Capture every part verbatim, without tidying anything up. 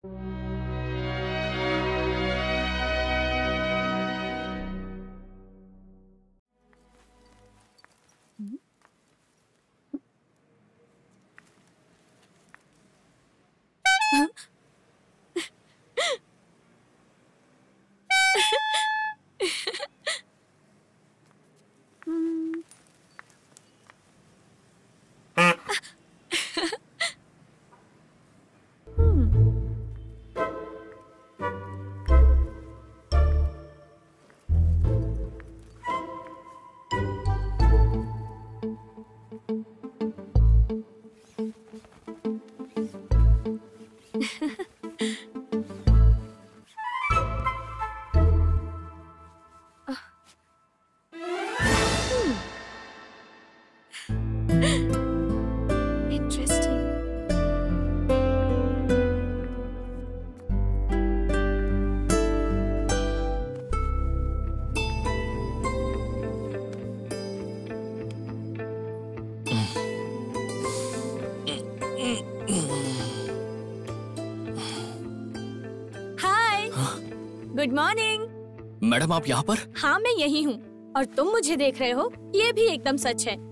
Good morning. Madam आप यहाँ पर? हाँ मैं यही हूँ और तुम मुझे देख रहे हो, ये भी एकदम सच है।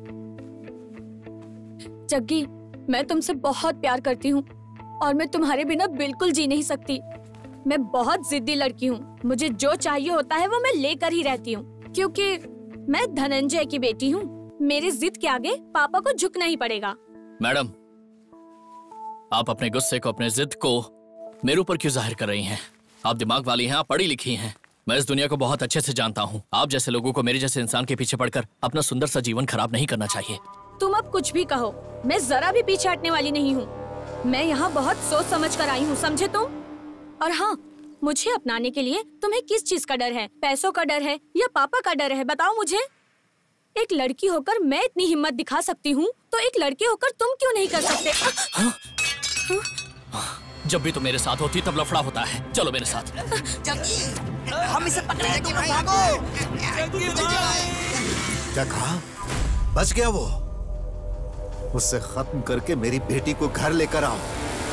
जग्गी, मैं तुमसे बहुत प्यार करती हूँ और मैं तुम्हारे बिना बिल्कुल जी नहीं सकती। मैं बहुत जिद्दी लड़की हूँ, मुझे जो चाहिए होता है वो मैं लेकर ही रहती हूँ, क्योंकि मैं धनंजय की बेटी हूँ। मेरी जिद के आगे पापा को झुकना ही पड़ेगा। मैडम, आप अपने गुस्से को, अपने जिद को मेरे ऊपर क्यों जाहिर कर रही हैं? आप दिमाग वाली हैं, आप पढ़ी लिखी हैं। मैं इस दुनिया को बहुत अच्छे से जानता हूँ। आप जैसे लोगों को मेरे जैसे इंसान के पीछे पड़कर अपना सुंदर सा जीवन खराब नहीं करना चाहिए। तुम अब कुछ भी कहो, मैं जरा भी पीछे हटने वाली नहीं हूँ। मैं यहाँ बहुत सोच समझ कर आई हूँ, समझे तुम? और हाँ, मुझे अपनाने के लिए तुम्हें किस चीज का डर है? पैसों का डर है या पापा का डर है? बताओ मुझे। एक लड़की होकर मैं इतनी हिम्मत दिखा सकती हूँ, तो एक लड़के होकर तुम क्यों नहीं कर सकते? हाँ? हाँ? जब भी तुम मेरे साथ होती तब लफड़ा होता है। चलो मेरे साथ। जग्गी, हम इसे पकड़े, तुम भागो। क्या कहा? बच गया वो? उससे खत्म करके मेरी बेटी को घर लेकर आओ।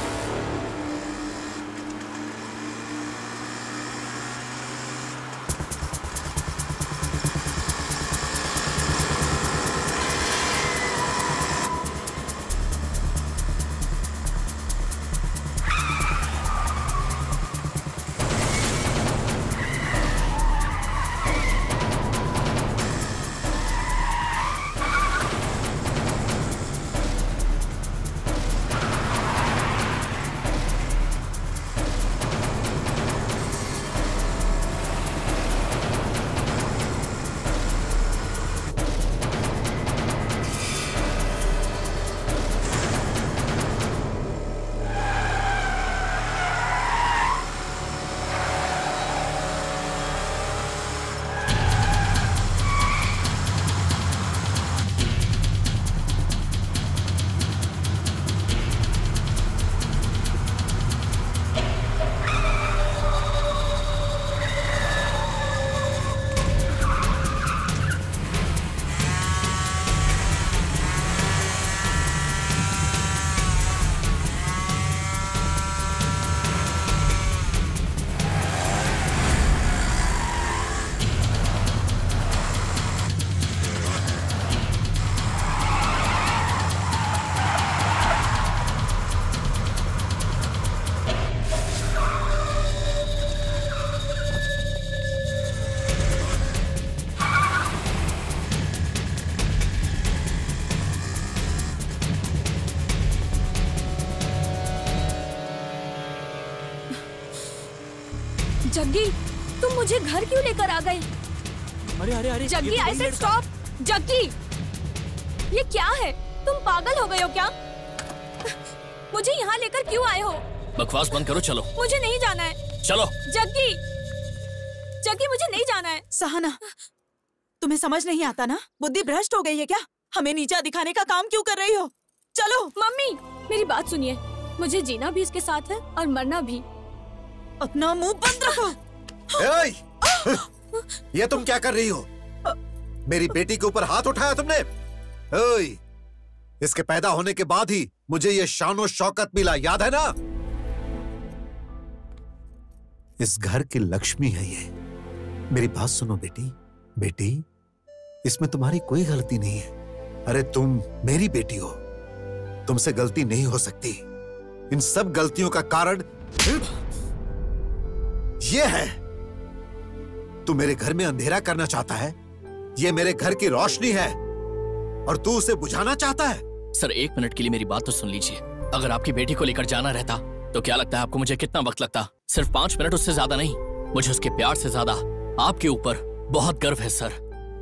जग्गी, तुम मुझे घर क्यों लेकर आ गए? अरे अरे अरे Jaggi, I said stop. Jaggi, ये क्या है? तुम पागल हो गए हो क्या? मुझे यहाँ लेकर क्यों आए हो? बकवास बंद करो, चलो। मुझे नहीं जाना है। चलो। जग्गी, जग्गी मुझे नहीं जाना है। सहना, तुम्हें समझ नहीं आता ना? बुद्धि भ्रष्ट हो गई है क्या? हमें नीचा दिखाने का काम क्यों कर रही हो? चलो। मम्मी, मेरी बात सुनिए। मुझे जीना भी इसके साथ है और मरना भी। अपना मुंह बंद रखो। ये तुम क्या कर रही हो? मेरी बेटी के ऊपर हाथ उठाया तुमने? ओए, इसके पैदा होने के बाद ही मुझे ये शान और शौकत मिला, याद है ना? इस घर की लक्ष्मी है ये। मेरी बात सुनो बेटी। बेटी, इसमें तुम्हारी कोई गलती नहीं है। अरे तुम मेरी बेटी हो, तुमसे गलती नहीं हो सकती। इन सब गलतियों का कारण ये है। तू मेरे घर में अंधेरा करना चाहता है। ये मेरे घर की रोशनी है और तू उसे बुझाना चाहता है। सर, एक मिनट के लिए मेरी बात तो सुन लीजिए। अगर आपकी बेटी को लेकर जाना रहता तो क्या लगता है आपको मुझे कितना वक्त लगता? सिर्फ पांच मिनट, उससे ज्यादा नहीं। मुझे उसके प्यार से ज्यादा आपके ऊपर बहुत गर्व है सर।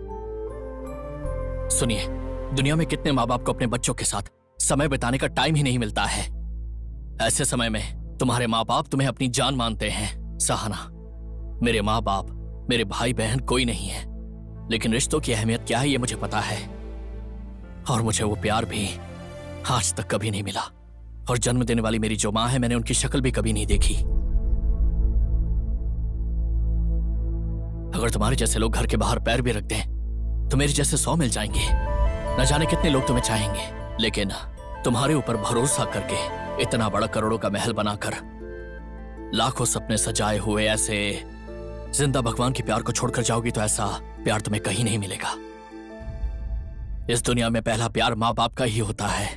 सुनिए, दुनिया में कितने माँ बाप को अपने बच्चों के साथ समय बिताने का टाइम ही नहीं मिलता है। ऐसे समय में तुम्हारे माँ बाप तुम्हें अपनी जान मानते हैं। सहाना, मेरे माँ बाप, मेरे भाई बहन कोई नहीं है, लेकिन रिश्तों की अहमियत क्या है ये मुझे पता है। और मुझे वो प्यार भी आज तक कभी नहीं मिला। और जन्म देने वाली मेरी जो माँ है, मैंने उनकी शक्ल भी कभी नहीं देखी। अगर तुम्हारे जैसे लोग घर के बाहर पैर भी रख दें तो मेरे जैसे सौ मिल जाएंगे। न जाने कितने लोग तुम्हें चाहेंगे, लेकिन तुम्हारे ऊपर भरोसा करके इतना बड़ा करोड़ों का महल बनाकर लाखों सपने सजाए हुए ऐसे जिंदा भगवान के प्यार को छोड़कर जाओगी तो ऐसा प्यार तुम्हें कहीं नहीं मिलेगा। इस दुनिया में पहला प्यार माँ बाप का ही होता है।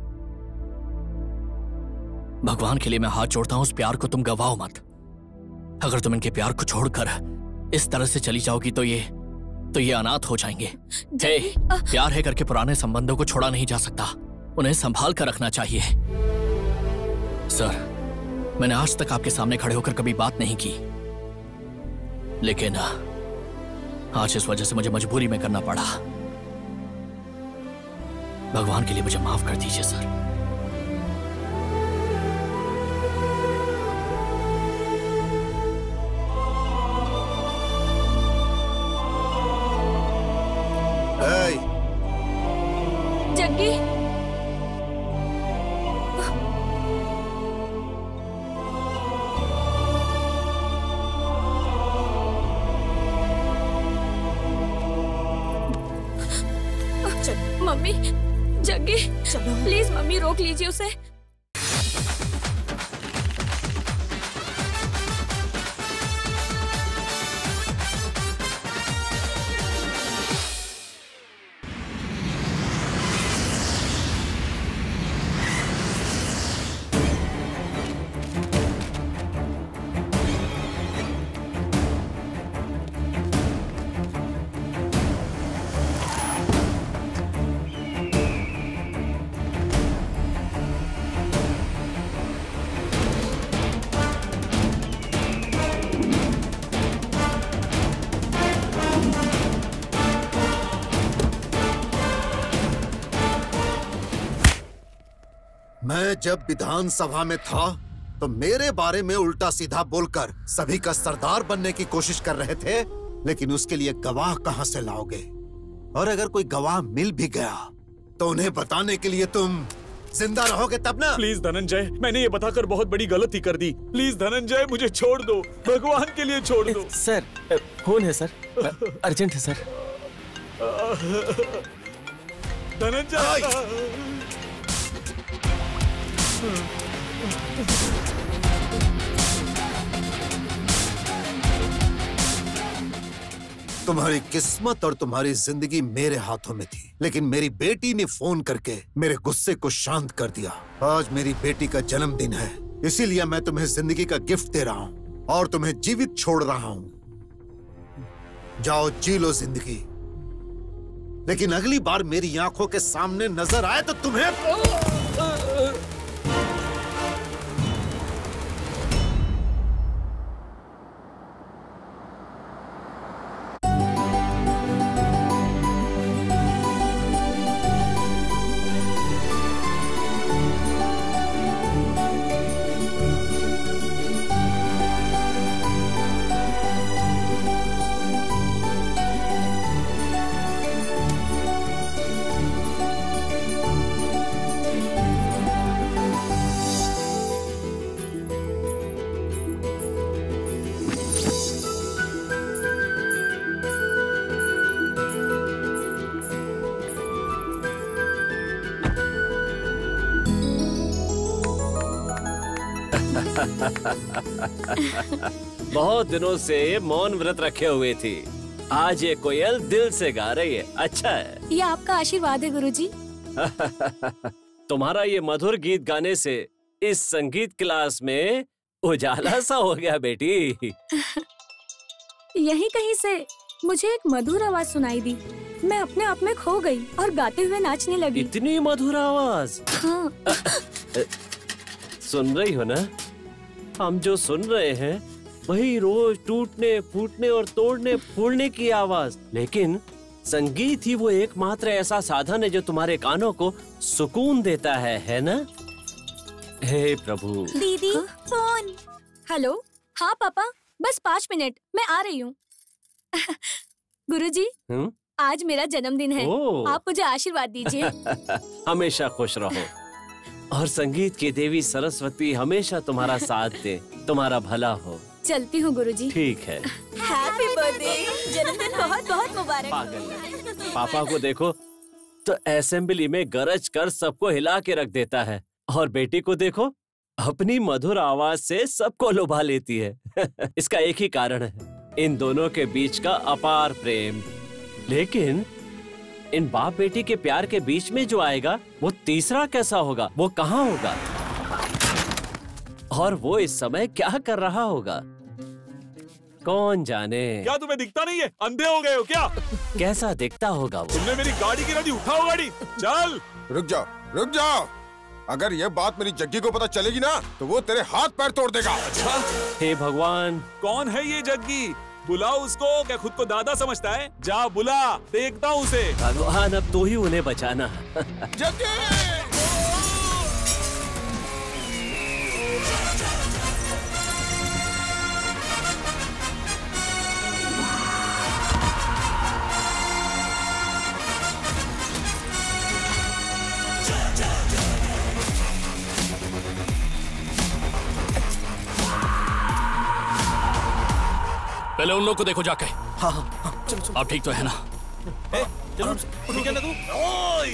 भगवान के लिए मैं हाथ जोड़ता हूं, उस प्यार को तुम गवाओ मत। अगर तुम इनके प्यार को छोड़कर इस तरह से चली जाओगी तो ये तो ये अनाथ हो जाएंगे। हे, प्यार है करके पुराने संबंधों को छोड़ा नहीं जा सकता, उन्हें संभाल कर रखना चाहिए। सर, मैंने आज तक आपके सामने खड़े होकर कभी बात नहीं की, लेकिन आज इस वजह से मुझे मजबूरी में करना पड़ा। भगवान के लिए मुझे माफ कर दीजिए सर। जग्गी, मम्मी, जग्गी, चलो। प्लीज मम्मी रोक लीजिए उसे। मैं जब विधानसभा में था तो मेरे बारे में उल्टा सीधा बोलकर सभी का सरदार बनने की कोशिश कर रहे थे, लेकिन उसके लिए गवाह कहां से लाओगे? और अगर कोई गवाह मिल भी गया तो उन्हें बताने के लिए तुम जिंदा रहोगे तब ना? प्लीज धनंजय, मैंने ये बताकर बहुत बड़ी गलती कर दी। प्लीज धनंजय, मुझे छोड़ दो, भगवान के लिए छोड़ दो। सर, फोन है सर, अर्जेंट है सर। धनंजय, तुम्हारी किस्मत और तुम्हारी जिंदगी मेरे हाथों में थी, लेकिन मेरी बेटी ने फोन करके मेरे गुस्से को शांत कर दिया। आज मेरी बेटी का जन्मदिन है, इसीलिए मैं तुम्हें जिंदगी का गिफ्ट दे रहा हूं और तुम्हें जीवित छोड़ रहा हूं। जाओ जी लो जिंदगी, लेकिन अगली बार मेरी आंखों के सामने नजर आए तो तुम्हें बहुत दिनों से मौन व्रत रखे हुए थी। आज ये कोयल दिल से गा रही है। अच्छा है। ये आपका आशीर्वाद है गुरुजी। तुम्हारा ये मधुर गीत गाने से इस संगीत क्लास में उजाला सा हो गया बेटी। यहीं कहीं से मुझे एक मधुर आवाज सुनाई दी। मैं अपने आप में खो गई और गाते हुए नाचने लगी। इतनी मधुर आवाज। हाँ। सुन रही हो ना? हम जो सुन रहे हैं वही रोज टूटने फूटने और तोड़ने फूलने की आवाज। लेकिन संगीत ही वो एकमात्र ऐसा साधन है जो तुम्हारे कानों को सुकून देता है, है ना? हे प्रभु। दीदी फोन। हेलो। हाँ पापा, बस पाँच मिनट, मैं आ रही हूँ। गुरुजी, हम्म? आज मेरा जन्मदिन है। आप मुझे आशीर्वाद दीजिए। हमेशा खुश रहो और संगीत की देवी सरस्वती हमेशा तुम्हारा साथ दे, तुम्हारा भला हो। चलती हूँ गुरुजी। ठीक है। हैप्पी बर्थडे, जन्मदिन बहुत बहुत मुबारक। पागल। पापा को देखो तो असेंबली में गरज कर सबको हिला के रख देता है, और बेटी को देखो अपनी मधुर आवाज से सबको लुभा लेती है। इसका एक ही कारण है, इन दोनों के बीच का अपार प्रेम। लेकिन इन बाप बेटी के प्यार के बीच में जो आएगा वो तीसरा कैसा होगा, वो कहाँ होगा, और वो इस समय क्या कर रहा होगा, कौन जाने। क्या तुम्हें दिखता नहीं है? अंधे हो गए हो क्या? कैसा दिखता होगा वो? तुमने मेरी गाड़ी गिरा दी। उठाओ गाड़ी, चल। रुक जाओ, रुक जाओ। अगर ये बात मेरी जग्गी को पता चलेगी ना तो वो तेरे हाथ पैर तोड़ देगा। अच्छा? हे भगवान, कौन है ये जग्गी? बुलाओ उसको। क्या खुद को दादा समझता है? जा बुला, देखता हूँ उसे। भगवान अब तू ही उन्हें बचाना। जग्गी! पहले उन लोग को देखो जाके। हाँ हाँ, चलो चलो। आप ठीक तो है ना? ए, चलो, ठीक है ना तू? ओए!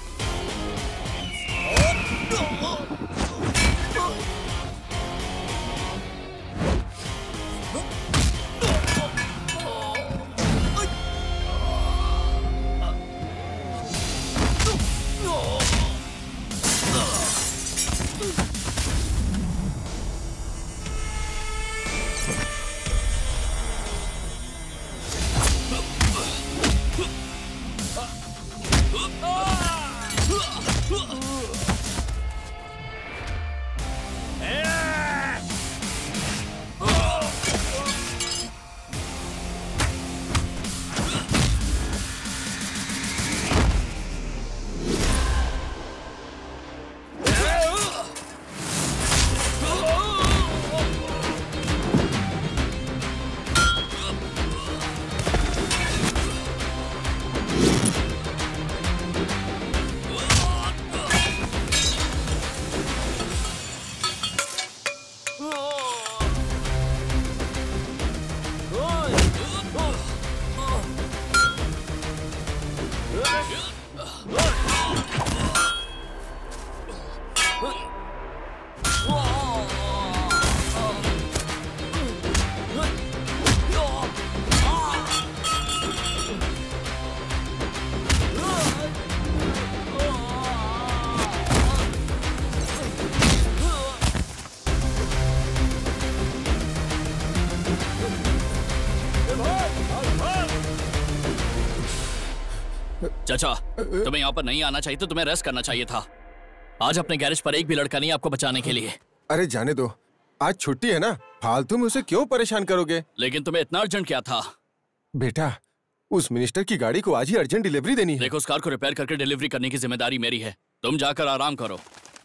चाचा, तुम्हें यहाँ पर नहीं आना चाहिए, तो तुम्हें रेस्ट करना चाहिए था। आज अपने गैरेज पर एक भी लड़का नहीं आपको बचाने के लिए। अरे जाने दो, आज छुट्टी है ना, फालतू में उसे क्यों परेशान करोगे? लेकिन तुम्हें इतना अर्जेंट क्या था? बेटा, उस मिनिस्टर की गाड़ी को आज ही अर्जेंट डिलीवरी देनी है। देखो, उस कार को रिपेयर करके डिलीवरी करने की जिम्मेदारी मेरी है। तुम जाकर आराम करो।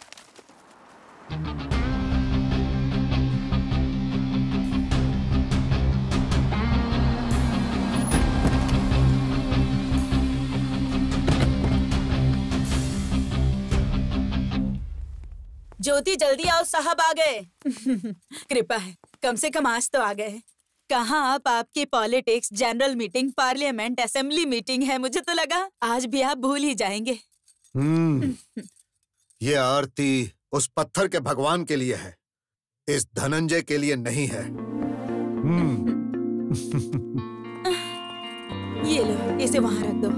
ज्योति जल्दी आओ, साहब आ गए। कृपा है, कम से कम आज तो आ गए। कहाँ आप? आपकी politics, general meeting, parliament, assembly meeting है। मुझे तो लगा आज भी आप भूल ही जाएंगे। हम्म, ये आरती उस पत्थर के भगवान के लिए है, इस धनंजय के लिए नहीं है। ये लो, इसे वहां रख दो।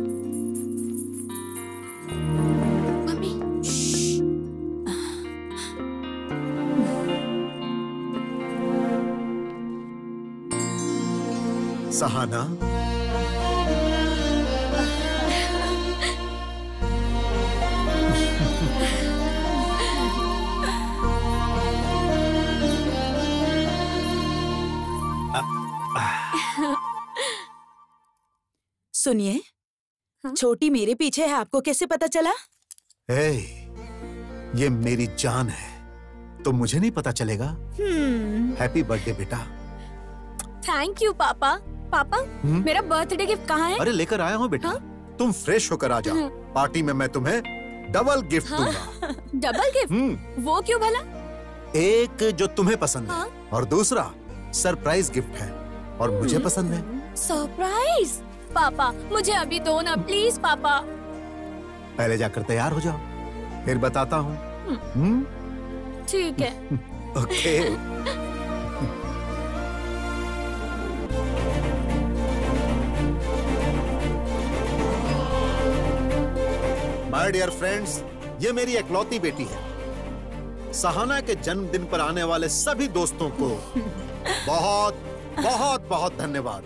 मम्मी सहाना, सुनिए, हाँ? छोटी मेरे पीछे है, आपको कैसे पता चला? ए, ये मेरी जान है, तो मुझे नहीं पता चलेगा? हम्म, हैप्पी बर्थडे बेटा। थैंक यू पापा। पापा हम्म? मेरा बर्थडे गिफ्ट कहाँ है? अरे लेकर आया हूँ बेटा। हाँ? तुम फ्रेश होकर आ जाओ, हम्म। पार्टी में मैं तुम्हें डबल गिफ्ट हाँ? दूंगा। Double gift? हम्म, वो क्यों भला? एक जो तुम्हें पसंद है हाँ? और दूसरा सरप्राइज गिफ्ट है और मुझे हम्म। पसंद है। सरप्राइज? पापा मुझे अभी दो ना प्लीज पापा। पहले जाकर तैयार हो जाओ, फिर बताता हूँ। हम्म, ठीक है। ओके। माय डियर फ्रेंड्स, ये मेरी इकलौती बेटी है। सहाना के जन्मदिन पर आने वाले सभी दोस्तों को बहुत बहुत बहुत धन्यवाद।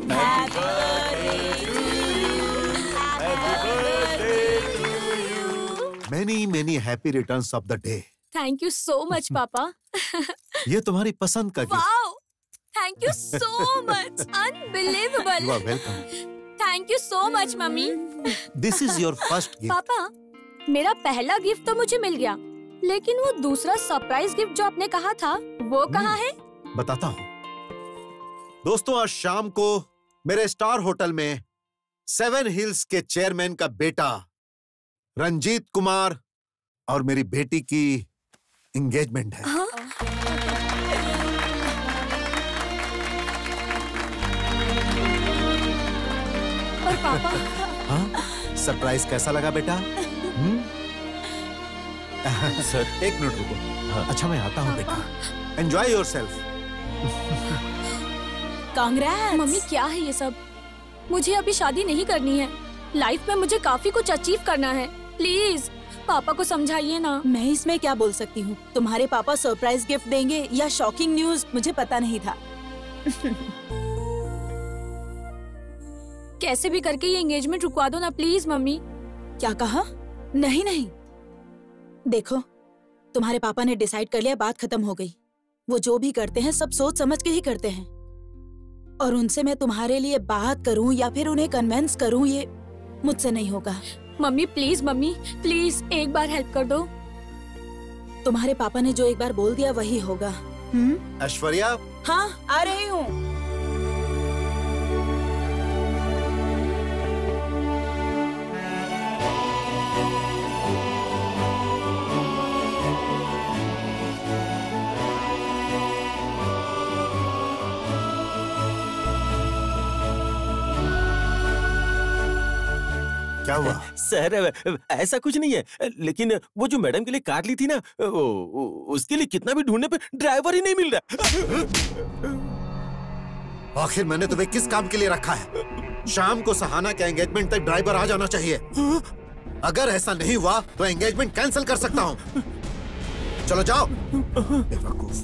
Many many happy returns of the day. Thank you so much पापा। ये तुम्हारी पसंद का गिफ्ट। Wow, thank you so much, you unbelievable. Are welcome. Thank you so much मम्मी। This is your first gift. पापा मेरा पहला गिफ्ट तो मुझे मिल गया, लेकिन वो दूसरा सरप्राइज गिफ्ट जो आपने कहा था वो कहाँ है? बताता हूँ। दोस्तों, आज शाम को मेरे स्टार होटल में सेवन हिल्स के चेयरमैन का बेटा रंजीत कुमार और मेरी बेटी की एंगेजमेंट है। हाँ? पर पापा हाँ? सरप्राइज कैसा लगा बेटा? हम्म? सर एक मिनट रुको। हाँ। अच्छा मैं आता हूँ बेटा। Enjoy yourself. कांग्रेस। मम्मी क्या है ये सब? मुझे अभी शादी नहीं करनी है। लाइफ में मुझे काफी कुछ अचीव करना है। प्लीज पापा को समझाइए ना। मैं इसमें क्या बोल सकती हूँ? तुम्हारे पापा सरप्राइज गिफ्ट देंगे या शॉकिंग न्यूज, मुझे पता नहीं था। कैसे भी करके ये एंगेजमेंट रुकवा दो ना प्लीज मम्मी। क्या कहा? नहीं नहीं, देखो तुम्हारे पापा ने डिसाइड कर लिया, बात खत्म हो गई। वो जो भी करते हैं सब सोच समझ के ही करते हैं, और उनसे मैं तुम्हारे लिए बात करूं या फिर उन्हें कन्विंस करूं, ये मुझसे नहीं होगा। मम्मी प्लीज, मम्मी प्लीज एक बार हेल्प कर दो। तुम्हारे पापा ने जो एक बार बोल दिया वही होगा। हम्म? ऐश्वर्या, हाँ आ रही हूँ। क्या हुआ? सर ऐसा कुछ नहीं है, लेकिन वो जो मैडम के लिए कार ली थी ना, वो, उसके लिए कितना भी ढूंढने पे ड्राइवर ही नहीं मिल रहा। आखिर मैंने तुम्हें किस काम के लिए रखा है? शाम को सहाना के एंगेजमेंट तक ड्राइवर आ जाना चाहिए। अगर ऐसा नहीं हुआ तो एंगेजमेंट कैंसिल कर सकता हूँ। चलो जाओ। बेवकूफ।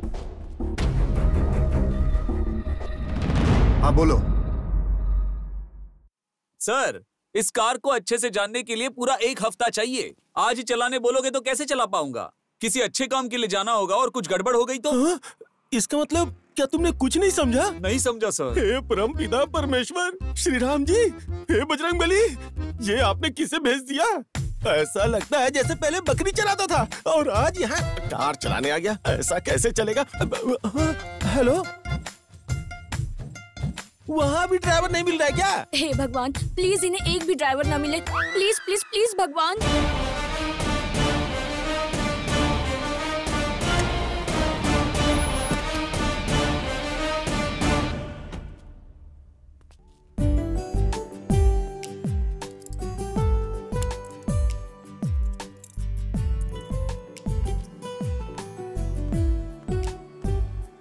हाँ बोलो। सर, इस कार को अच्छे से जानने के लिए पूरा एक हफ्ता चाहिए। आज ही चलाने बोलोगे तो कैसे चला पाऊंगा? किसी अच्छे काम के लिए जाना होगा और कुछ गड़बड़ हो गई तो? हाँ? इसका मतलब क्या तुमने कुछ नहीं समझा? नहीं समझा सर। हे परम पिता परमेश्वर, श्री राम जी, हे बजरंगबली, ये आपने किसे भेज दिया? ऐसा लगता है जैसे पहले बकरी चलाता था और आज यहाँ कार चलाने आ गया। ऐसा कैसे चलेगा? हेलो, वहाँ भी ड्राइवर नहीं मिल रहा है क्या? हे भगवान, प्लीज इन्हें एक भी ड्राइवर ना मिले। प्लीज प्लीज प्लीज भगवान।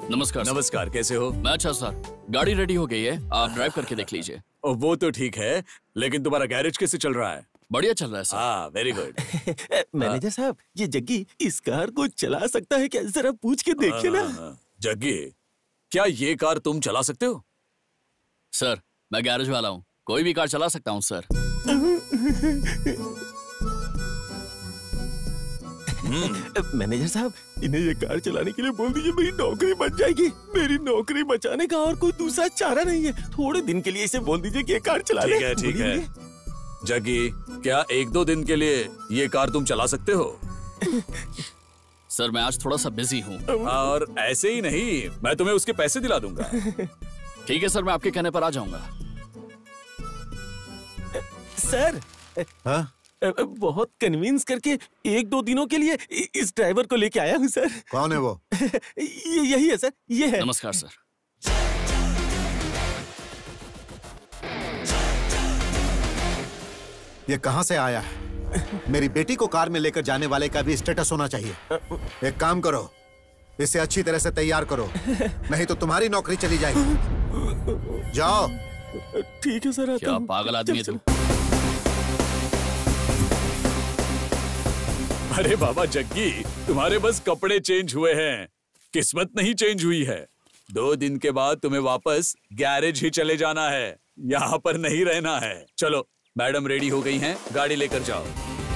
नमस्कार। नमस्कार, कैसे हो? मैं अच्छा सर, गाड़ी रेडी हो गई है, आप ड्राइव करके देख लीजिए। वो तो ठीक है, लेकिन तुम्हारा गैरेज कैसे चल रहा है? बढ़िया चल रहा है सर। हाँ, वेरी गुड। मैनेजर साहब, ये जग्गी इस कार को चला सकता है क्या? जरा पूछ के देखिए ना। जग्गी, क्या ये कार तुम चला सकते हो? सर, मैं गैरेज वाला हूँ, कोई भी कार चला सकता हूँ सर। मैनेजर साहब, इन्हें ये कार चलाने के लिए बोल दीजिए, मेरी नौकरी बच जाएगी। मेरी नौकरी बचाने का और कोई दूसरा चारा नहीं है। थोड़े दिन के लिए इसे बोल दीजिए कि ये कार चला ले। ठीक है, ठीक है। जग्गी, क्या एक दो दिन के लिए ये कार तुम चला सकते हो? सर, मैं आज थोड़ा सा बिजी हूँ। और ऐसे ही नहीं, मैं तुम्हें उसके पैसे दिला दूंगा। ठीक है सर, मैं आपके कहने पर आ जाऊंगा। सर, हाँ? बहुत कन्विंस करके एक दो दिनों के लिए इस ड्राइवर को लेके आया हूँ सर। कौन है वो? ये यही है सर, ये है। नमस्कार सर। ये कहाँ से आया है? मेरी बेटी को कार में लेकर जाने वाले का भी स्टेटस होना चाहिए। एक काम करो, इसे अच्छी तरह से तैयार करो, नहीं तो तुम्हारी नौकरी चली जाएगी। जाओ। ठीक है सर। क्या पागल आदमी है तू? अरे बाबा जग्गी, तुम्हारे बस कपड़े चेंज हुए हैं, किस्मत नहीं चेंज हुई है। दो दिन के बाद तुम्हें वापस गैरेज ही चले जाना है, यहाँ पर नहीं रहना है। चलो, मैडम रेडी हो गई हैं, गाड़ी लेकर जाओ।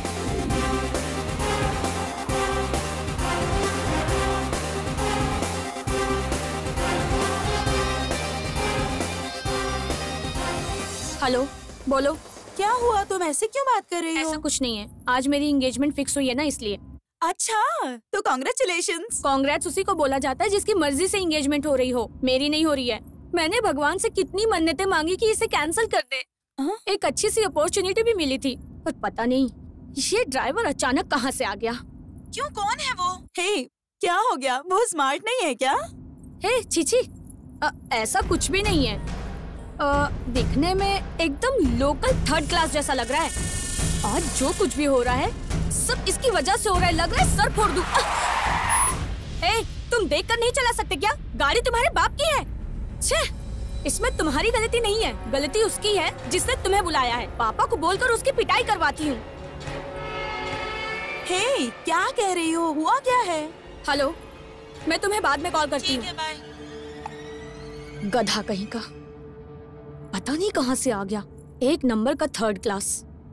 हेलो, बोलो। क्या हुआ, तुम ऐसे क्यों बात कर रही हो? ऐसा कुछ नहीं है, आज मेरी एंगेजमेंट फिक्स हुई है ना, इसलिए। अच्छा, तो कॉन्ग्रेचुलेशंस। कांग्रेट्स उसी को बोला जाता है जिसकी मर्जी से एंगेजमेंट हो रही हो, मेरी नहीं हो रही है। मैंने भगवान से कितनी मन्नतें मांगी कि इसे कैंसिल कर दे। आ? एक अच्छी सी अपॉर्चुनिटी भी मिली थी, पर पता नहीं ये ड्राइवर अचानक कहाँ से आ गया। क्यों, कौन है वो? हे, क्या हो गया? वो स्मार्ट नहीं है क्या? हे चीची, ऐसा कुछ भी नहीं है। आ, दिखने में एकदम लोकल थर्ड क्लास जैसा लग रहा है, और जो कुछ भी हो रहा है सब इसकी वजह से हो रहा है। लग रहा है सर फोड़ दूं। ए, तुम देखकर नहीं चला सकते क्या? गाड़ी तुम्हारे बाप की है। छे, इसमें तुम्हारी गलती नहीं है, गलती उसकी है जिसने तुम्हें बुलाया है। पापा को बोलकर उसकी पिटाई करवाती हूँ। हे, क्या कह रही हो? हुआ क्या है? हेलो, मैं तुम्हें बाद में कॉल करती हूँ। गधा कहीं का, पता नहीं कहाँ से आ गया, एक नंबर का थर्ड क्लास।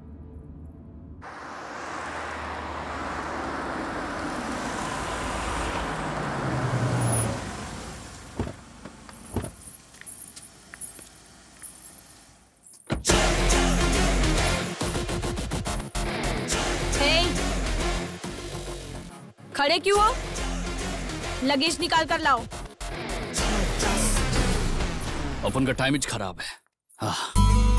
खड़े क्यों हो? लगेज निकाल कर लाओ। अपन का टाइमिंग खराब है। हाँ।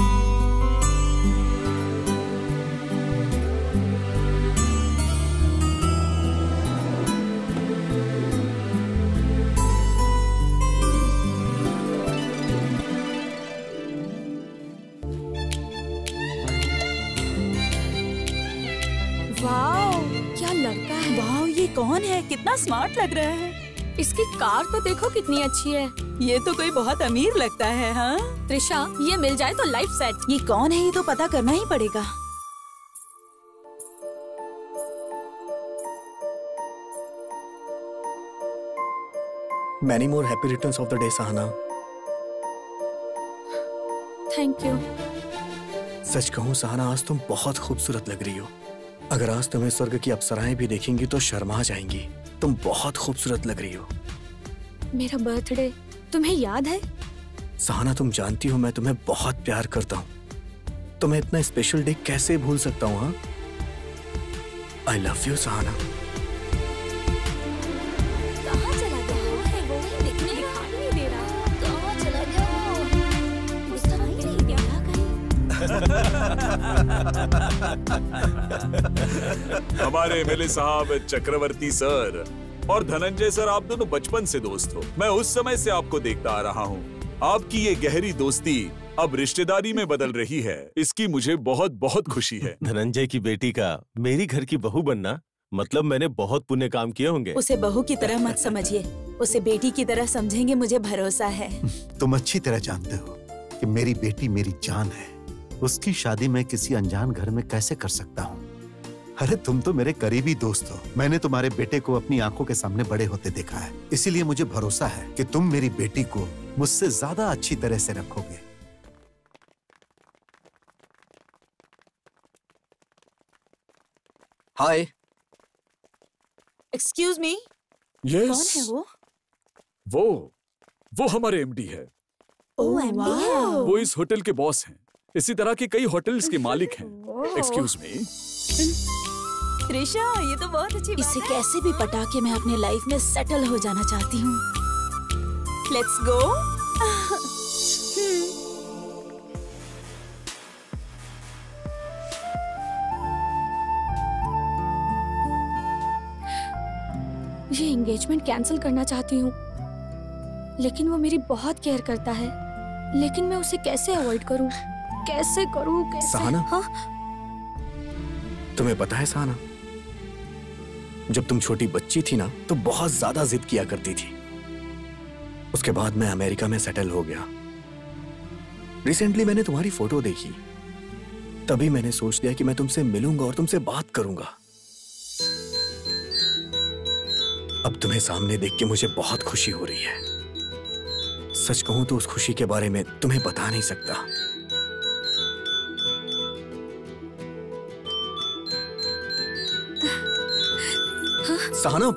वाओ, क्या लड़का है। वाओ, ये कौन है? कितना स्मार्ट लग रहा है। इसकी कार तो देखो कितनी अच्छी है। ये तो कोई बहुत अमीर लगता है। हाँ त्रिशा, ये मिल जाए तो लाइफ सेट। ये कौन है, ये तो पता करना ही पड़ेगा। Many more happy returns of the day, Sahana. Thank you. सच कहूँ सहना, आज तुम बहुत खूबसूरत लग रही हो। अगर आज तुम्हें स्वर्ग की अप्सराएं भी देखेंगी तो शर्मा जाएंगी। तुम बहुत खूबसूरत लग रही हो। मेरा बर्थडे तुम्हें याद है? सहना, तुम जानती हो मैं तुम्हें बहुत प्यार करता हूँ। तुम्हें इतना स्पेशल डे कैसे भूल सकता हूँ? हाँ, आई लव यू सहना। कहाँ चला गया है वो? दिखने दिखाई नहीं दे रहा। कहाँ चला गया? उस तरह ही नहीं गया कहीं। हमारे एमएलए साहब चक्रवर्ती सर और धनंजय सर, आप दोनों बचपन से दोस्त हो। मैं उस समय से आपको देखता आ रहा हूँ। आपकी ये गहरी दोस्ती अब रिश्तेदारी में बदल रही है, इसकी मुझे बहुत बहुत खुशी है। धनंजय की बेटी का मेरी घर की बहू बनना मतलब मैंने बहुत पुण्य काम किए होंगे। उसे बहू की तरह मत समझिए, उसे बेटी की तरह समझेंगे, मुझे भरोसा है। तुम अच्छी तरह जानते हो कि मेरी बेटी मेरी जान है। उसकी शादी मैं किसी अनजान घर में कैसे कर सकता हूँ? अरे तुम तो मेरे करीबी दोस्त हो। मैंने तुम्हारे बेटे को अपनी आंखों के सामने बड़े होते देखा है, इसीलिए मुझे भरोसा है कि तुम मेरी बेटी को मुझसे ज्यादा अच्छी तरह से रखोगे। हाय। Excuse me, yes. कौन है वो? वो वो हमारे एमडी है। ओह, एमडी है। वो इस होटल के बॉस हैं। इसी तरह के कई होटल्स के मालिक हैं। Excuse me. त्रिशा, ये तो बहुत अच्छी बात है। इसे कैसे भी पटा के मैं अपने लाइफ में सेटल हो जाना चाहती हूँ। Let's go. ये एंगेजमेंट कैंसिल करना चाहती हूँ, लेकिन वो मेरी बहुत केयर करता है। लेकिन मैं उसे कैसे अवॉइड करूँ? कैसे करूँ? कैसे? सहाना? हाँ? तुम्हें पता है सहाना, जब तुम छोटी बच्ची थी ना तो बहुत ज्यादा जिद किया करती थी। उसके बाद मैं अमेरिका में सेटल हो गया। रिसेंटली मैंने तुम्हारी फोटो देखी, तभी मैंने सोच लिया कि मैं तुमसे मिलूंगा और तुमसे बात करूंगा। अब तुम्हें सामने देख के मुझे बहुत खुशी हो रही है। सच कहूं तो उस खुशी के बारे में तुम्हें बता नहीं सकता। सहाना,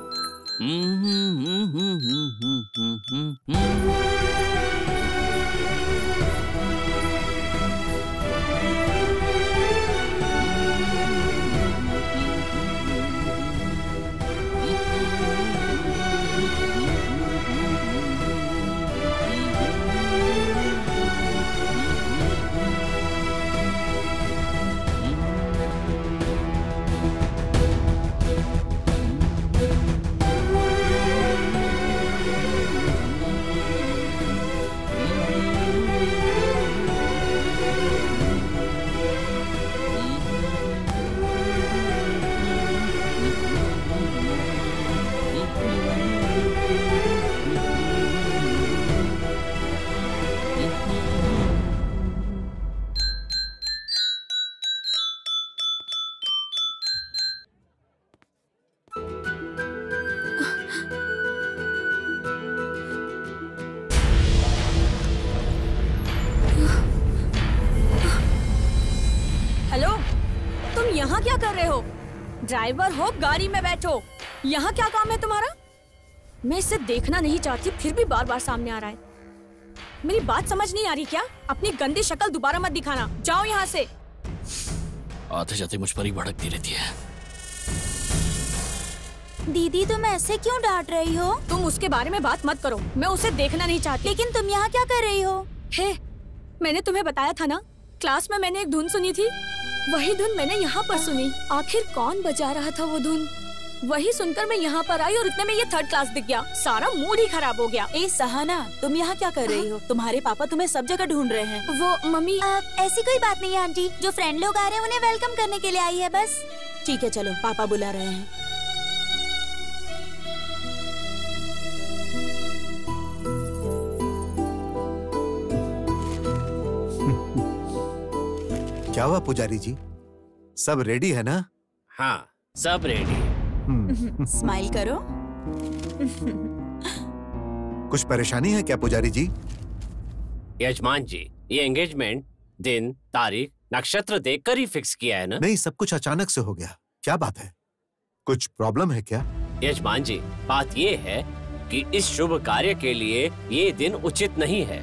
यहाँ क्या कर रहे हो? ड्राइवर हो, गाड़ी में बैठो। यहाँ क्या काम है तुम्हारा? मैं इसे देखना नहीं चाहती, फिर भी बार बार सामने आ रहा है। मेरी बात समझ नहीं आ रही क्या? अपनी गंदी शक्ल दोबारा मत दिखाना, जाओ यहाँ से। आते जाते मुझ पर ही भड़कती रहती है। दीदी तुम ऐसे क्यों डांट रही हो? तुम उसके बारे में बात मत करो, मैं उसे देखना नहीं चाहती। लेकिन तुम यहाँ क्या कर रही हो? हे, मैंने तुम्हें बताया था ना, क्लास में मैंने एक धुन सुनी थी, वही धुन मैंने यहाँ पर सुनी। आखिर कौन बजा रहा था वो धुन? वही सुनकर मैं यहाँ पर आई और इतने में ये थर्ड क्लास दिख गया। सारा मूड ही खराब हो गया। ए सहाना, तुम यहाँ क्या कर रही हो? तुम्हारे पापा तुम्हें सब जगह ढूंढ रहे हैं। वो मम्मी, ऐसी कोई बात नहीं है आंटी, जो फ्रेंड लोग आ रहे हैं उन्हें वेलकम करने के लिए आई है बस। ठीक है चलो, पापा बुला रहे हैं। क्या हुआ पुजारी जी, सब रेडी है ना? हाँ, सब रेडी। स्माइल करो। कुछ परेशानी है क्या पुजारी जी? यजमान जी, ये एंगेजमेंट दिन, तारीख, नक्षत्र देखकर ही फिक्स किया है ना? नहीं, सब कुछ अचानक से हो गया। क्या बात है, कुछ प्रॉब्लम है क्या? यजमान जी, बात ये है कि इस शुभ कार्य के लिए ये दिन उचित नहीं है।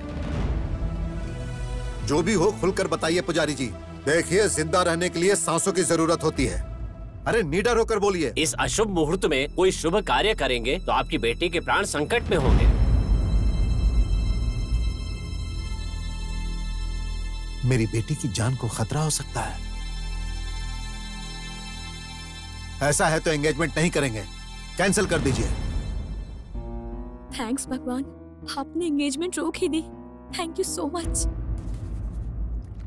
जो भी हो खुलकर बताइए पुजारी जी। देखिए, जिंदा रहने के लिए सांसों की जरूरत होती है। अरे निडर होकर बोलिए। इस अशुभ मुहूर्त में कोई शुभ कार्य करेंगे तो आपकी बेटी के प्राण संकट में होंगे। मेरी बेटी की जान को खतरा हो सकता है। ऐसा है तो एंगेजमेंट नहीं करेंगे, कैंसिल कर दीजिए। थैंक्स भगवान, आपने एंगेजमेंट रोक ही दी। Thank you so much.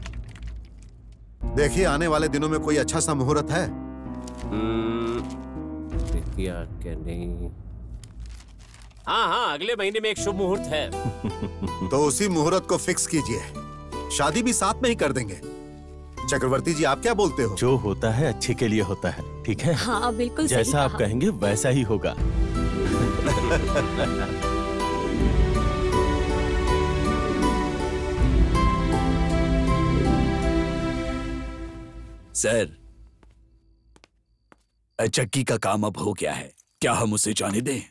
देखिए, आने वाले दिनों में कोई अच्छा सा मुहूर्त है? किया कि नहीं? हाँ हाँ, अगले महीने में एक शुभ मुहूर्त है। तो उसी मुहूर्त को फिक्स कीजिए, शादी भी साथ में ही कर देंगे। चक्रवर्ती जी, आप क्या बोलते हो? जो होता है अच्छे के लिए होता है, ठीक है? हाँ बिल्कुल सही जैसा आप कहा। कहेंगे वैसा ही होगा। सर, चक्की का काम अब हो गया है, क्या हम उसे जाने दें?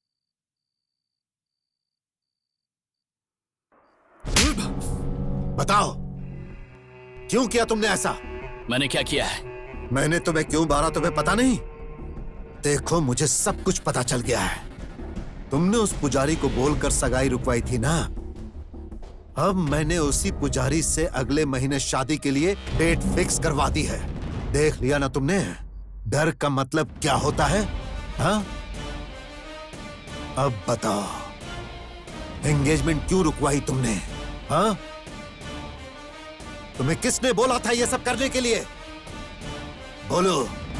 बताओ, क्यों किया तुमने ऐसा? मैंने क्या किया है? मैंने तुम्हें क्यों मारा तुम्हें पता नहीं? देखो, मुझे सब कुछ पता चल गया है। तुमने उस पुजारी को बोलकर सगाई रुकवाई थी ना? अब मैंने उसी पुजारी से अगले महीने शादी के लिए डेट फिक्स करवा दी है। देख लिया ना तुमने? डर का मतलब क्या होता है? हाँ? अब बताओ, एंगेजमेंट क्यों रुकवाई तुमने? हाँ? तुम्हें किसने बोला था ये सब करने के लिए? बोलो,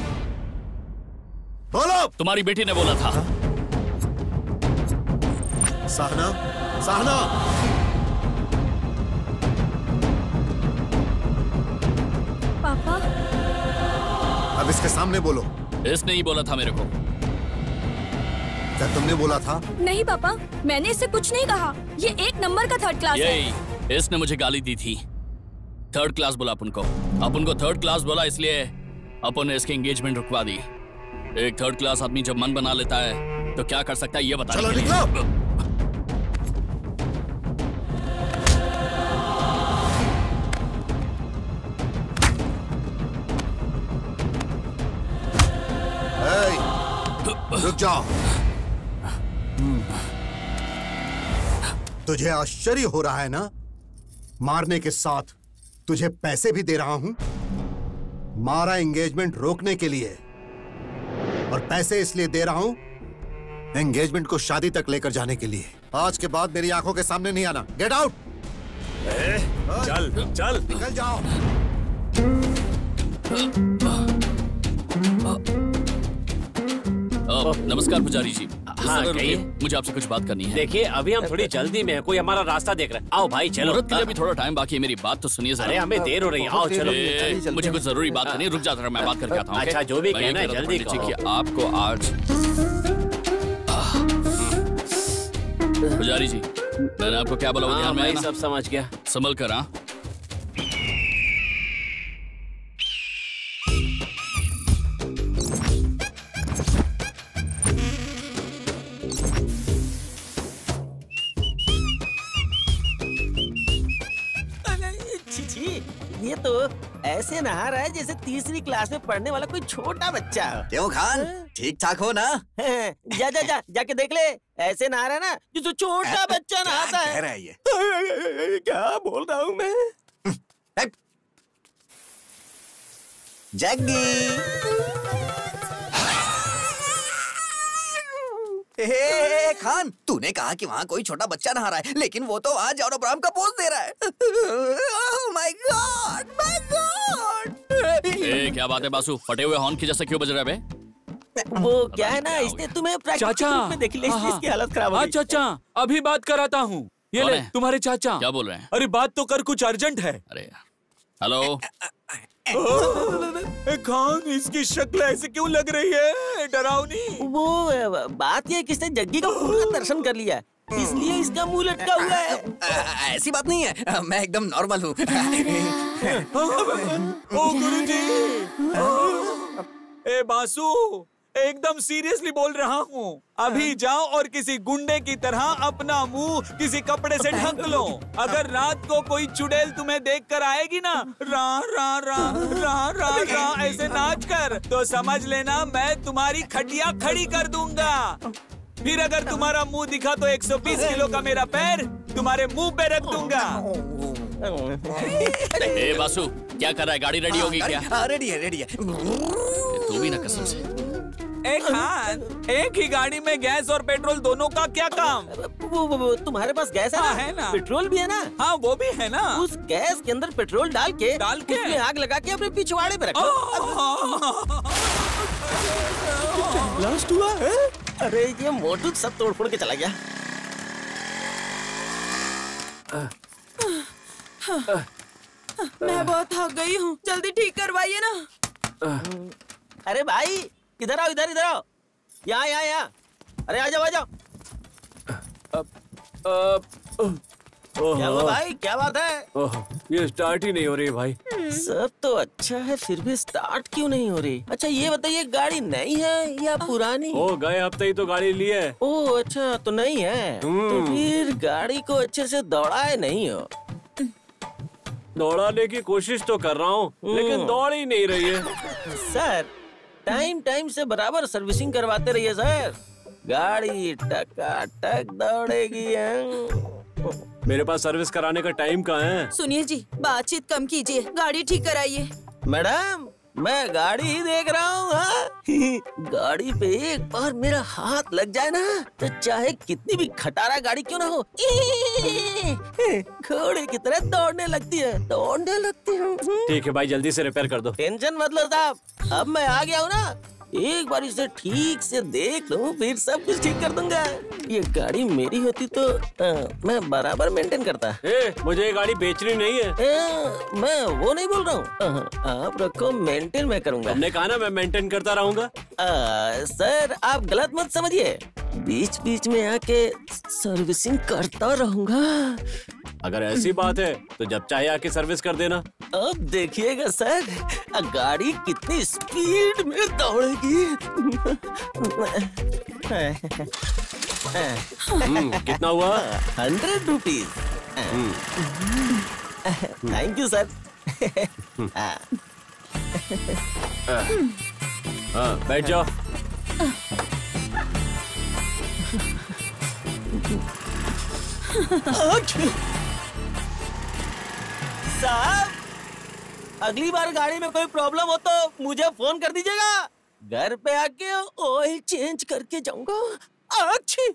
बोलो। तुम्हारी बेटी ने बोला था। हाँ? सहना, सहना, पापा, अब इसके सामने बोलो। इसने ही बोला था मेरे को। क्या तुमने बोला था? नहीं पापा, मैंने इससे कुछ नहीं कहा। ये एक नंबर का थर्ड क्लास है। यही, इसने मुझे गाली दी थी। थर्ड क्लास बोला अपन को। अपन को थर्ड क्लास बोला, इसलिए अपन ने इसकी एंगेजमेंट रुकवा दी। एक थर्ड क्लास आदमी जब मन बना लेता है तो क्या कर सकता है ये बता। चलो निकलो। रुक जाओ। तुझे आश्चर्य हो रहा है ना? मारने के साथ तुझे पैसे भी दे रहा हूं। मारा एंगेजमेंट रोकने के लिए, और पैसे इसलिए दे रहा हूं एंगेजमेंट को शादी तक लेकर जाने के लिए। आज के बाद मेरी आंखों के सामने नहीं आना। Get out. चल चल निकल जाओ। ओ, नमस्कार पुजारी जी। हाँ, जरा रुकिए, कहिए। मुझे आपसे कुछ बात करनी है। देखिए, अभी हम थोड़ी जल्दी में हैं, कोई हमारा रास्ता देख रहा है। आओ भाई चलो। मुहूर्त के लिए भी थोड़ा टाइम बाकी है, मेरी बात तो सुनिए जरा। अरे हमें देर हो रही है, आओ चलो। ए, मुझे कुछ जरूरी बात करनी है, रुक जा जरा, मैं बात करके आता हूँ। अच्छा, जो भी मैं ये कहना है कह रहा था जल्दी पंडित जी कहो। कि आपको आज पुजारी जी, मैंने आपको क्या बोला वो हाँ, ध्यान में मैं है ना? सब समझ गया। संभल कर। हाँ, ये तो ऐसे नहा रहा है जैसे तीसरी क्लास में पढ़ने वाला कोई छोटा बच्चा हो। क्यों खान, ठीक ठाक हो ना? जा जा जा जाके देख ले, ऐसे नहा रहा है ना जैसे छोटा बच्चा नहाता है। कह रहा है ये? क्या बोल रहा हूँ मैं? जग्गी, ए, खान, तूने कहा कि वहाँ कोई छोटा बच्चा नहा रहा है, लेकिन वो तो आज जॉन अब्राहम का पोज दे रहा है। Oh my god, my god. ए, क्या बात है बासु, फटे हुए हॉर्न की जैसे क्यों बज रहा है बे? वो क्या है ना, इसने तुम्हें प्रैक्टिकल रूप में देख लिया, इसकी हालत खराब हो हाँ गई। चाचा, अभी बात कराता हूँ। ये कौन ले है? तुम्हारे चाचा। क्या बोल रहे हैं? अरे बात तो कर, कुछ अर्जेंट है। अरे हेलो। ए, खान, इसकी शक्ल ऐसे क्यों लग रही है, डरावनी? वो बात ये किसने जग्गी का पूरा दर्शन कर लिया, इसलिए इसका मुंह लटका हुआ है। ऐसी बात नहीं है, मैं एकदम नॉर्मल हूँ। ओ गुरुजी, ए बासु, एकदम सीरियसली बोल रहा हूँ। अभी जाओ और किसी गुंडे की तरह अपना मुंह किसी कपड़े से ढक लो। अगर रात को कोई चुड़ैल तुम्हें देख कर आएगी ना, रा रा रा रा रा रा ऐसे नाच कर, तो समझ लेना मैं तुम्हारी खटिया खड़ी कर दूंगा। फिर अगर तुम्हारा मुंह दिखा तो एक सौ बीस किलो का मेरा पैर तुम्हारे मुंह पे रख दूंगा। ए बासु, क्या कर रहा है? गाड़ी रेडी होगी क्या? हाँ, रेडी है, रेडी है। तू भी ना कसम से। ए खान, एक ही गाड़ी में गैस और पेट्रोल दोनों का क्या काम? वो, वो, वो तुम्हारे पास गैस है ना? हाँ, है ना। पेट्रोल भी है ना? हाँ, वो भी है ना। उस गैस के अंदर पेट्रोल डाल के डाल के उसमें आग लगा के अपने पिछवाड़े पे रखो। ब्लास्ट हुआ है? अरे ये मोटू सब तोड़ फोड़ के चला गया। मैं बहुत थक गई हूँ, जल्दी ठीक करवाइए ना। अरे भाई इधर आओ, इधर इधर आओ, यहाँ यहाँ यहाँ। अरे आ जाओ आ जाओ। क्या हुआ भाई, क्या बात है? ये स्टार्ट ही नहीं हो रही भाई। सब तो अच्छा है, फिर भी स्टार्ट क्यों नहीं हो रही? अच्छा ये बताइए, गाड़ी नई है या पुरानी? ओ गए हफ्ते ही तो गाड़ी ली है। ओ अच्छा, तो नहीं है तो फिर गाड़ी को अच्छे से दौड़ाए नहीं हो? दौड़ाने की कोशिश तो कर रहा हूँ, लेकिन दौड़ ही नहीं रही है। सर टाइम टाइम से बराबर सर्विसिंग करवाते रहिए सर, गाड़ी टकाटक दौड़ेगी। मेरे पास सर्विस कराने का टाइम कहाँ है? सुनिए जी, बातचीत कम कीजिए, गाड़ी ठीक कराइए। मैडम मैं गाड़ी ही देख रहा हूँ। गाड़ी पे एक बार मेरा हाथ लग जाए ना तो चाहे कितनी भी खटारा गाड़ी क्यों ना हो, घोड़े की तरह दौड़ने लगती है, दौड़ने लगती है। ठीक है भाई, जल्दी से रिपेयर कर दो। टेंशन मत लो साहब, अब मैं आ गया हूँ ना, एक बार इसे ठीक से देख लूं फिर सब कुछ ठीक कर दूंगा। ये गाड़ी मेरी होती तो आ, मैं बराबर मेंटेन करता। ए, मुझे ये गाड़ी बेचनी नहीं है। आ, मैं वो नहीं बोल रहा हूँ, आप रखो, मेंटेन मैं करूंगा। हमने कहा ना मैं मेंटेन करता रहूंगा। सर आप गलत मत समझिए, बीच बीच में आके सर्विसिंग करता रहूंगा। अगर ऐसी बात है तो जब चाहे आके सर्विस कर देना। अब देखिएगा सर, गाड़ी कितनी स्पीड में दौड़ेगी। कितना हुआ? Hundred rupees. Thank you sir. हाँ बैठ जाओ। साहब अगली बार गाड़ी में कोई प्रॉब्लम हो तो मुझे फोन कर दीजिएगा, घर पे आके ऑयल चेंज करके जाऊंगा। अच्छी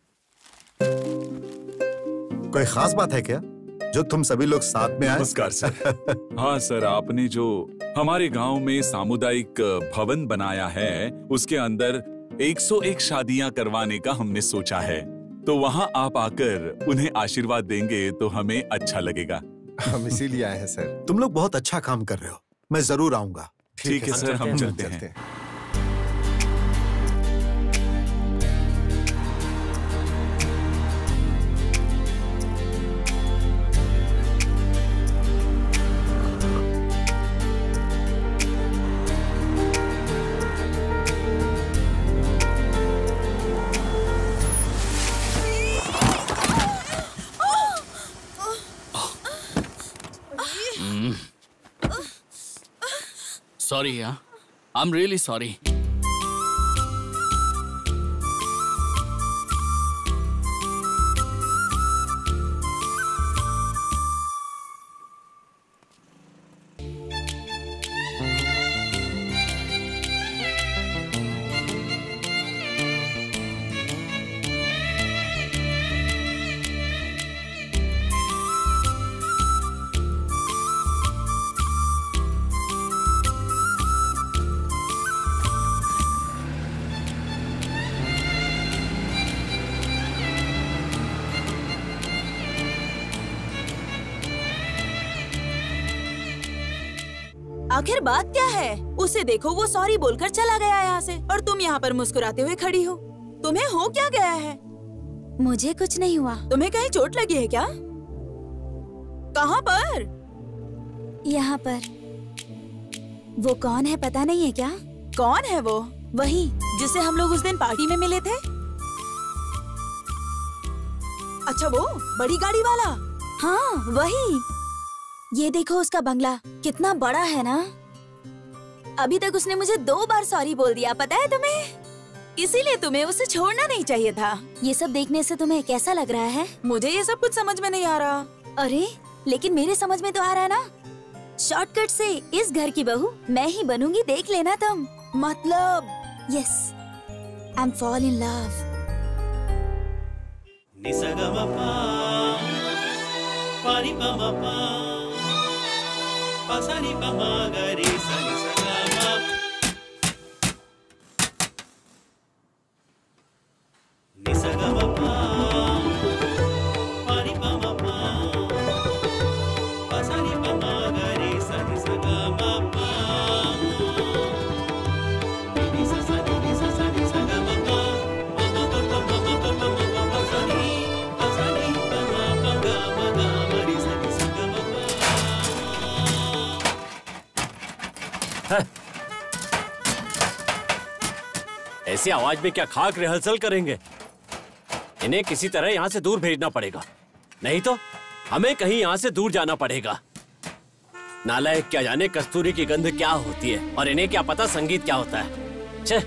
कोई खास बात है क्या जो तुम सभी लोग साथ में आए? नमस्कार सर। हाँ सर, आपने जो हमारे गांव में सामुदायिक भवन बनाया है उसके अंदर एक सौ एक शादियां करवाने का हमने सोचा है, तो वहाँ आप आकर उन्हें आशीर्वाद देंगे तो हमें अच्छा लगेगा। हम इसीलिए आए हैं सर। तुम लोग बहुत अच्छा काम कर रहे हो, मैं जरूर आऊंगा। ठीक है सर, हम चलते हैं। Sorry, yeah. I'm really sorry. आखिर बात क्या है? उसे देखो, वो सॉरी बोलकर चला गया यहाँ से और तुम यहाँ पर मुस्कुराते हुए खड़ी हो। तुम्हें हो क्या गया है? मुझे कुछ नहीं हुआ। तुम्हें कहीं चोट लगी है क्या? कहाँ पर? यहाँ पर। वो कौन है पता नहीं है क्या? कौन है वो? वही जिसे हम लोग उस दिन पार्टी में मिले थे। अच्छा वो बड़ी गाड़ी वाला? हाँ वही। ये देखो उसका बंगला कितना बड़ा है ना। अभी तक उसने मुझे दो बार सॉरी बोल दिया, पता है तुम्हें? इसीलिए तुम्हें उसे छोड़ना नहीं चाहिए था। ये सब देखने से तुम्हें कैसा लग रहा है? मुझे ये सब कुछ समझ में नहीं आ रहा। अरे लेकिन मेरे समझ में तो आ रहा है ना। शॉर्टकट से इस घर की बहू मैं ही बनूंगी, देख लेना तुम। मतलब? Yes, I am fall in love. पानी पमा पा पासानी पमा गरी सनी सगा ऐसी आवाज में क्या खाक रिहर्सल करेंगे? इन्हें किसी तरह यहाँ से दूर भेजना पड़ेगा, नहीं तो हमें कहीं यहाँ से दूर जाना पड़ेगा। नालायक, क्या जाने कस्तूरी की गंध क्या होती है और इन्हें क्या पता संगीत क्या होता है। छे।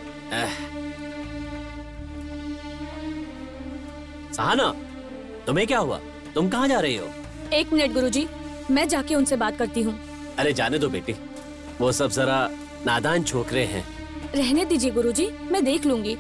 सहाना, तुम्हें क्या हुआ? तुम कहाँ जा रही हो? एक मिनट गुरुजी, मैं जाके उनसे बात करती हूँ। अरे जाने दो बेटी, वो सब जरा नादान छोकरे हैं। रहने दीजिए गुरुजी, मैं देख लूंगी।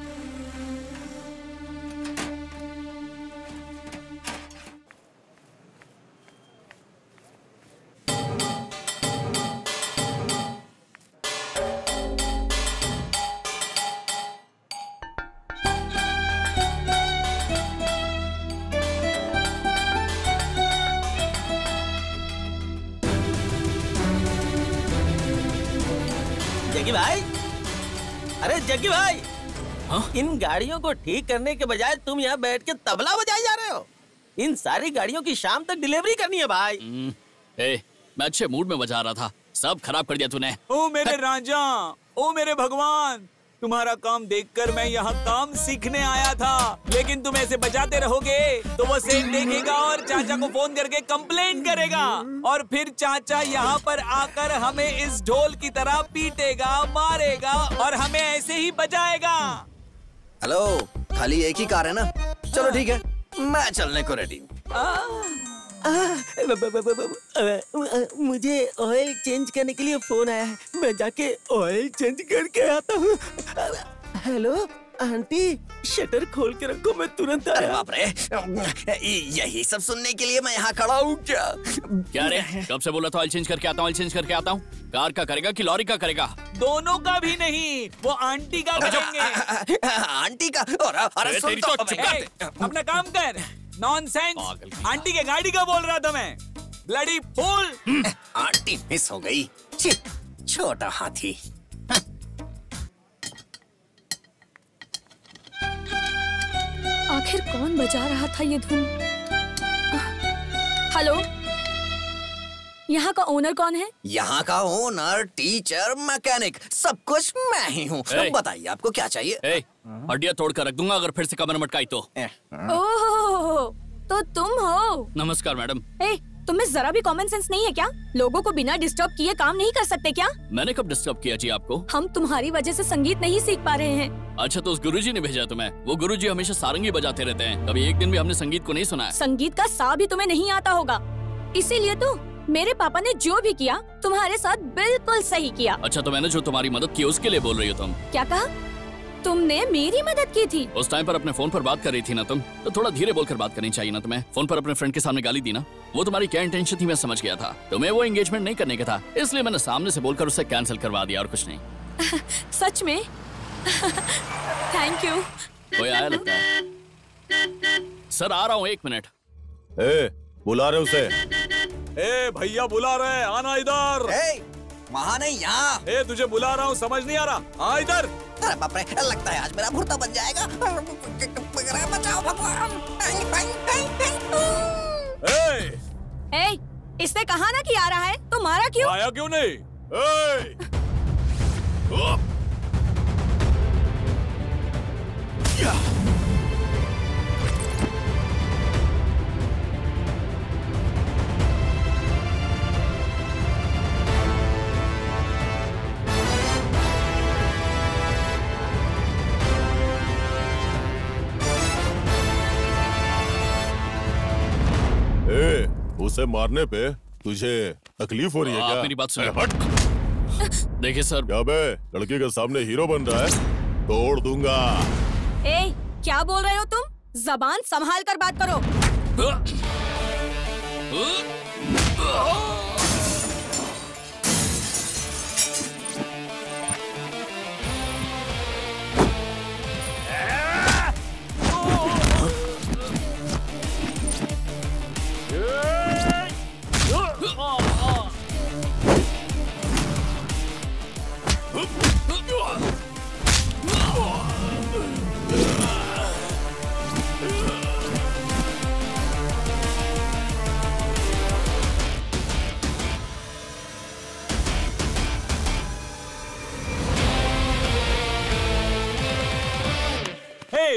जग्गी भाई, अरे जग्गी भाई, हाँ? इन गाड़ियों को ठीक करने के बजाय तुम यहाँ बैठ के तबला बजाए जा रहे हो। इन सारी गाड़ियों की शाम तक डिलीवरी करनी है भाई। ए, मैं अच्छे मूड में बजा रहा था, सब खराब कर दिया तूने। ओ मेरे राजा, ओ मेरे भगवान, तुम्हारा काम देखकर मैं यहाँ काम सीखने आया था, लेकिन तुम ऐसे बजाते रहोगे तो वो सेठ देखेगा और चाचा को फोन करके कंप्लेंट करेगा, और फिर चाचा यहाँ पर आकर हमें इस ढोल की तरह पीटेगा, मारेगा और हमें ऐसे ही बजाएगा। हेलो, खाली एक ही कार है ना? चलो ठीक है, मैं चलने को रेडी। मुझे ऑयल चेंज करने के लिए फोन आया है, मैं जाके ऑयल चेंज करके आता हूँ। हेलो आंटी, शटर खोल के रखो, मैं तुरंत अरे आया। बाप रे, यही सब सुनने के लिए मैं यहाँ खड़ा हूँ क्या? क्या रे, कब से बोला था ऑयल चेंज करके आता हूँ, ऑयल चेंज करके आता हूँ। कार का करेगा कि लॉरी का करेगा? दोनों का भी नहीं, वो आंटी का करेंगे। आंटी का? और अरे सुन तो, अपना काम कर। नॉनसेंस, आंटी के गाड़ी का बोल रहा था मैं। Bloody fool. आंटी मिस हो गई, छोटा हाथी। आखिर कौन बजा रहा था ये धुन? हेलो, यहाँ का ओनर कौन है? यहाँ का ओनर, टीचर, मैकेनिक, सब कुछ मैं ही हूँ। बताइए आपको क्या चाहिए? ए, हड्डियाँ तोड़ कर रख दूंगा अगर फिर से कमर मटकाई तो। ओह, तो तुम हो? नमस्कार मैडम। ए, तुम्हें जरा भी कॉमन सेंस नहीं है क्या? लोगों को बिना डिस्टर्ब किए काम नहीं कर सकते क्या? मैंने कब डिस्टर्ब किया जी आपको? हम तुम्हारी वजह से संगीत नहीं सीख पा रहे हैं। अच्छा, तो उस गुरुजी ने भेजा तुम्हें? वो गुरुजी हमेशा सारंगी बजाते रहते हैं, कभी एक दिन भी हमने संगीत को नहीं सुना है। संगीत का सा भी तुम्हें नहीं आता होगा, इसीलिए तो मेरे पापा ने जो भी किया तुम्हारे साथ बिल्कुल सही किया। अच्छा, तो मैंने जो तुम्हारी मदद की उसके लिए बोल रही हो तुम? क्या कहा? तुमने मेरी मदद की थी? उस टाइम पर अपने फोन पर बात कर रही थी ना तुम, तो थोड़ा धीरे बोलकर बात करनी चाहिए ना तुम्हें। फोन पर अपने फ्रेंड के सामने गाली दी ना, वो तुम्हारी क्या इंटेंशन थी मैं समझ गया था। तुम्हें वो एंगेजमेंट नहीं करने का था, इसलिए मैंने सामने से बोलकर उसे कैंसिल करवा दिया और कुछ नहीं। सच में? Thank you. कोई आया लगता है। सर आ रहा हूँ, एक मिनट। ए, बुला रहे उसे। ए भैया बुला रहे हैं, आना इधर। वहाँ नहीं, यहाँ। ए तुझे बुला रहा हूँ, समझ नहीं आ रहा? आ इधर। अरे बाप रे, लगता है आज मेरा भुर्ता बन जाएगा। बचाओ भगवान। ए, ए, इसने कहा ना कि आ रहा है, तो मारा क्यों? आया क्यों नहीं? ए! ए, उसे मारने पे तुझे तकलीफ हो रही है क्या? आप मेरी बात सुनिए। देखिए सर, क्या बे, लड़की के सामने हीरो बन रहा है? तोड़ दूंगा। ए, क्या बोल रहे हो तुम? जबान संभाल कर बात करो।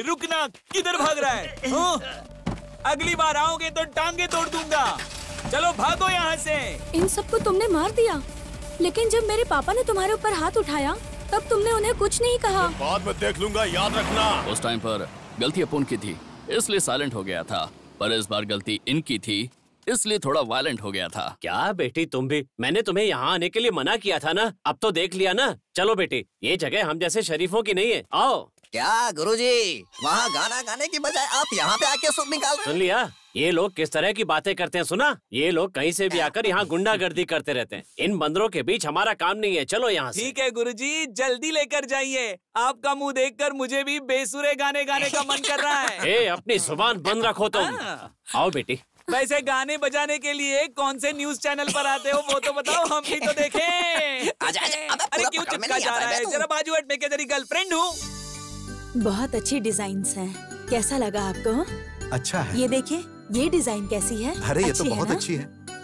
रुकना, किधर भाग रहा है? हाँ? अगली बार आओगे तो टांगे तोड़ दूंगा। चलो भागो यहाँ से। इन सबको तुमने मार दिया, लेकिन जब मेरे पापा ने तुम्हारे ऊपर हाथ उठाया तब तुमने उन्हें कुछ नहीं कहा। बाद में देख लूंगा, याद रखना। उस टाइम पर गलती अपुन की थी, इसलिए साइलेंट हो गया था, पर इस बार गलती इनकी थी, इसलिए थोड़ा वायलेंट हो गया था। क्या बेटी तुम भी, मैंने तुम्हें यहाँ आने के लिए मना किया था ना, अब तो देख लिया ना। चलो बेटी, ये जगह हम जैसे शरीफों की नहीं है, आओ। क्या गुरुजी, वहाँ गाना गाने की बजाय आप यहाँ पे आके सुर निकाल रहे सुन लिया, ये लोग किस तरह की बातें करते हैं सुना? ये लोग कहीं से भी आकर यहाँ गुंडागर्दी करते रहते हैं। इन बंदरों के बीच हमारा काम नहीं है, चलो यहाँ से। ठीक है गुरुजी, जल्दी लेकर जाइए। आपका मुंह देखकर मुझे भी बेसुरे गाने गाने का मन कर रहा है। ए, अपनी जुबान बंद रखो तुम। आओ बेटी। वैसे गाने बजाने के लिए कौन से न्यूज चैनल पर आते हो वो तो बताओ, हम भी तो देखें। आजा, आजा, अरे क्यों चिपका जा रहा है? जरा बाजू हट, मैं क्या तेरी गर्लफ्रेंड हूँ? बहुत अच्छी डिजाइन्स हैं। कैसा लगा आपको? अच्छा है। ये देखिए, ये डिजाइन कैसी है? अरे ये तो अच्छी बहुत है अच्छी है।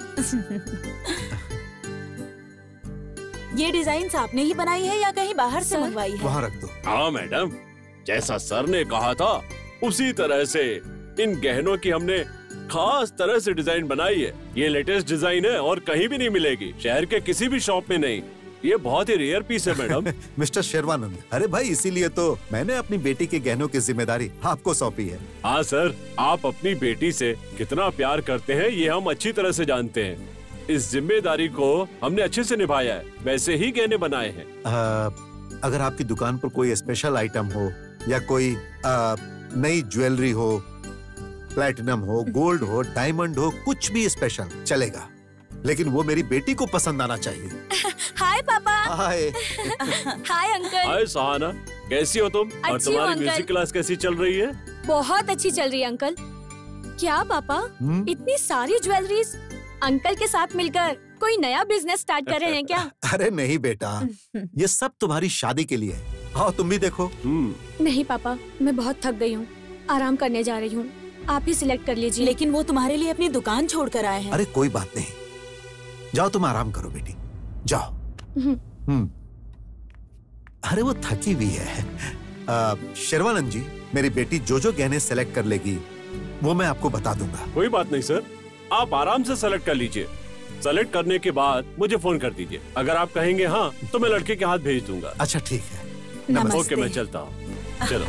ये डिजाइन आपने ही बनाई है या कहीं बाहर से मंगवाई है? वहाँ रख दो। हाँ मैडम, जैसा सर ने कहा था उसी तरह से इन गहनों की हमने खास तरह से डिजाइन बनाई है। ये लेटेस्ट डिजाइन है और कहीं भी नहीं मिलेगी, शहर के किसी भी शॉप में नहीं। ये बहुत ही रेयर पीस है मैडम। मिस्टर शेरवानंद, अरे भाई इसीलिए तो मैंने अपनी बेटी के गहनों की जिम्मेदारी आपको सौंपी है। हाँ सर, आप अपनी बेटी से कितना प्यार करते हैं ये हम अच्छी तरह से जानते हैं। इस जिम्मेदारी को हमने अच्छे से निभाया है, वैसे ही गहने बनाए हैं। आ, अगर आपकी दुकान पर कोई स्पेशल आइटम हो या कोई आ, नई ज्वेलरी हो, प्लैटिनम हो, गोल्ड हो, डायमंड हो, कुछ भी स्पेशल चलेगा, लेकिन वो मेरी बेटी को पसंद आना चाहिए। हाय पापा। हाय। Hi uncle. हाय सहाना, कैसी हो तुम? और अच्छी हूँ, तुम्हारी अंकल। म्यूजिक क्लास कैसी चल रही है? बहुत अच्छी चल रही है अंकल। क्या पापा, हम्म? इतनी सारी ज्वेलरीज अंकल के साथ मिलकर कोई नया बिजनेस स्टार्ट कर रहे हैं क्या? अरे नहीं बेटा, ये सब तुम्हारी शादी के लिए है। आओ तुम भी देखो। नहीं पापा, मैं बहुत थक गई हूँ, आराम करने जा रही हूँ, आप ही सिलेक्ट कर लीजिए। लेकिन वो तुम्हारे लिए अपनी दुकान छोड़ कर आए हैं। अरे कोई बात नहीं, जाओ तुम आराम करो बेटी, जाओ। हम्म। अरे वो थकी हुई है। आ, शेरवानंद जी, मेरी बेटी जो जो गहने सेलेक्ट कर लेगी वो मैं आपको बता दूंगा। कोई बात नहीं सर, आप आराम से सेलेक्ट कर लीजिए। सेलेक्ट करने के बाद मुझे फोन कर दीजिए। अगर आप कहेंगे हाँ तो मैं लड़के के हाथ भेज दूंगा। अच्छा ठीक है। नमस्ते। ओके, मैं चलता हूँ। चलो।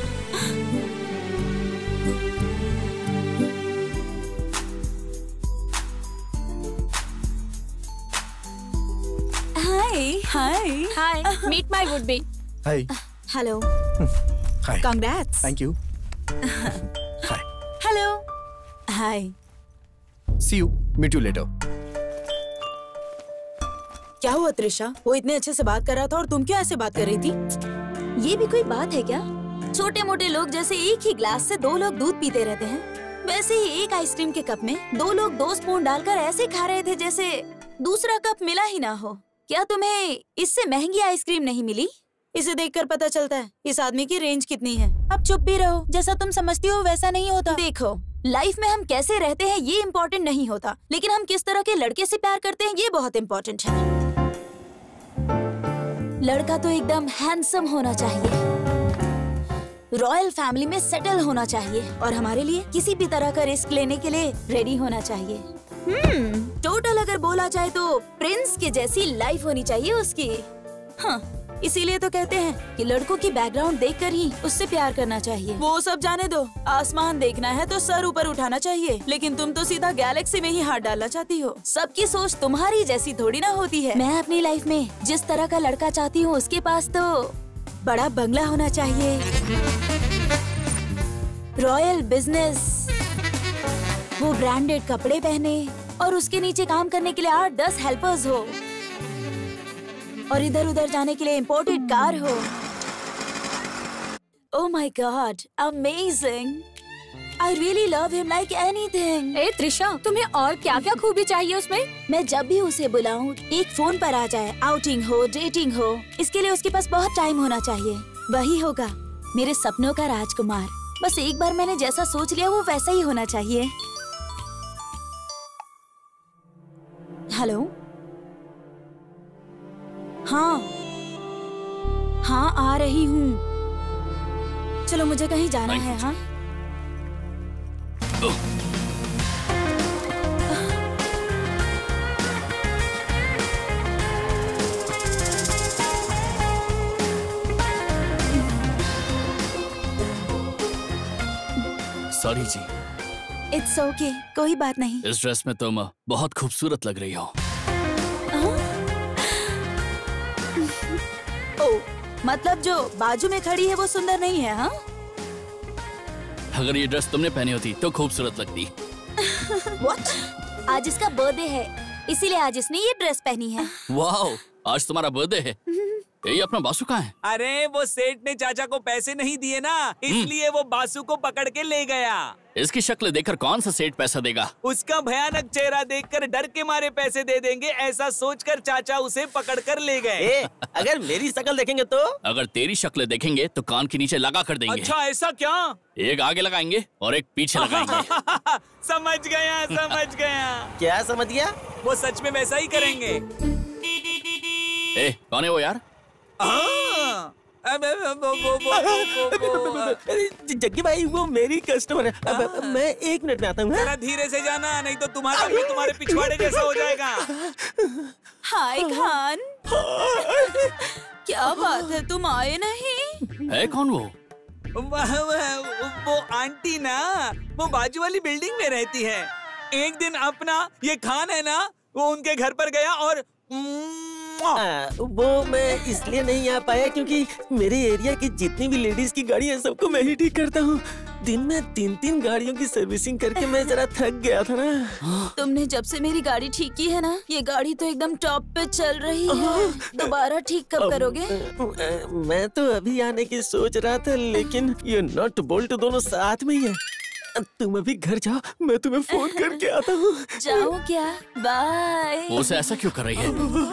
Hi hi hi, meet my would be. Hi. Hello, hi. Congrats. Thank you. Hello, hi. See you, meet you later. क्या हुआ त्रिशा? वो इतने अच्छे से बात कर रहा था और तुम क्यों ऐसे बात कर रही थी? ये भी कोई बात है क्या? छोटे मोटे लोग जैसे एक ही ग्लास से दो लोग दूध पीते रहते हैं, वैसे ही एक आइसक्रीम के कप में दो लोग दो स्पून डालकर ऐसे खा रहे थे जैसे दूसरा कप मिला ही ना हो। क्या तुम्हें इससे महंगी आइसक्रीम नहीं मिली? इसे देखकर पता चलता है इस आदमी की रेंज कितनी है। अब चुप भी रहो, जैसा तुम समझती हो वैसा नहीं होता। देखो, लाइफ में हम कैसे रहते हैं ये इम्पोर्टेंट नहीं होता, लेकिन हम किस तरह के लड़के से प्यार करते हैं ये बहुत इम्पोर्टेंट है। लड़का तो एकदम हैंडसम होना चाहिए, रॉयल फैमिली में सेटल होना चाहिए और हमारे लिए किसी भी तरह का रिस्क लेने के लिए रेडी होना चाहिए। हम्म, टोटल अगर बोला जाए तो प्रिंस की जैसी लाइफ होनी चाहिए उसकी। हाँ, इसीलिए तो कहते हैं कि लड़कों की बैकग्राउंड देखकर ही उससे प्यार करना चाहिए। वो सब जाने दो, आसमान देखना है तो सर ऊपर उठाना चाहिए, लेकिन तुम तो सीधा गैलेक्सी में ही हाथ डालना चाहती हो। सबकी सोच तुम्हारी जैसी थोड़ी ना होती है। मैं अपनी लाइफ में जिस तरह का लड़का चाहती हूँ उसके पास तो बड़ा बंगला होना चाहिए, रॉयल बिजनेस, वो ब्रांडेड कपड़े पहने और उसके नीचे काम करने के लिए आठ दस हेल्पर्स हो और इधर उधर जाने के लिए इम्पोर्टेड कार हो। Oh my god, amazing! I really love him like anything. ए त्रिशा, तुम्हें और क्या क्या खूबी चाहिए उसमें? मैं जब भी उसे बुलाऊं एक फोन पर आ जाए, आउटिंग हो, डेटिंग हो, इसके लिए उसके पास बहुत टाइम होना चाहिए। वही होगा मेरे सपनों का राजकुमार। बस एक बार मैंने जैसा सोच लिया वो वैसा ही होना चाहिए। हेलो, हाँ हाँ आ रही हूँ। चलो मुझे कहीं जाना है। हाँ सॉरी जी। इट्स ओके, कोई बात नहीं। इस ड्रेस में तुम बहुत खूबसूरत लग रही हो। ओ, मतलब जो बाजू में खड़ी है वो सुंदर नहीं है? हाँ अगर ये ड्रेस तुमने पहनी होती तो खूबसूरत लगती। What? आज इसका बर्थडे है, इसीलिए आज इसने ये ड्रेस पहनी है। वाह, आज तुम्हारा बर्थडे है। ये अपना बासु कहाँ है? अरे वो सेठ ने चाचा को पैसे नहीं दिए ना, इसलिए वो बासु को पकड़ के ले गया। इसकी शक्ल देखकर कौन सा सेठ पैसा देगा? उसका भयानक चेहरा देखकर डर के मारे पैसे दे देंगे, ऐसा सोचकर चाचा उसे पकड़ कर ले गए। अगर मेरी शक्ल देखेंगे तो? अगर तेरी शक्ल देखेंगे तो कान के नीचे लगा कर देंगे। अच्छा ऐसा क्या? एक आगे लगाएंगे और एक पीछे लगाएंगे। समझ गया समझ गया। क्या समझ गया? वो सच में वैसा ही करेंगे। ए, कौन है वो यार? जग्गी भाई वो मेरी कस्टमर है। अब मैं एक मिनट में आता हूँ। जरा धीरे से जाना, नहीं तो तुम्हारा भी तुम्हारे पिछवाड़े जैसा हो जाएगा। हाय खान, क्या बात है, तुम आए नहीं? है कौन वो? वह, वह, वो आंटी ना, वो बाजू वाली बिल्डिंग में रहती है। एक दिन अपना ये खान है ना, वो उनके घर पर गया और आ, वो मैं इसलिए नहीं आ पाया क्योंकि मेरे एरिया की जितनी भी लेडीज की गाड़ी है सबको मैं ही ठीक करता हूँ। दिन में तीन तीन गाड़ियों की सर्विसिंग करके मैं जरा थक गया था ना। तुमने जब से मेरी गाड़ी ठीक की है ना, ये गाड़ी तो एकदम टॉप पे चल रही है। दोबारा ठीक कब करोगे? मैं तो अभी आने की सोच रहा था, लेकिन ये नट बोल्ट दोनों साथ में ही है। तुम अभी घर जाओ, मैं तुम्हें फोन करके आता हूँ। जाओ क्या? बाय। वो उसे ऐसा क्यों कर रही है?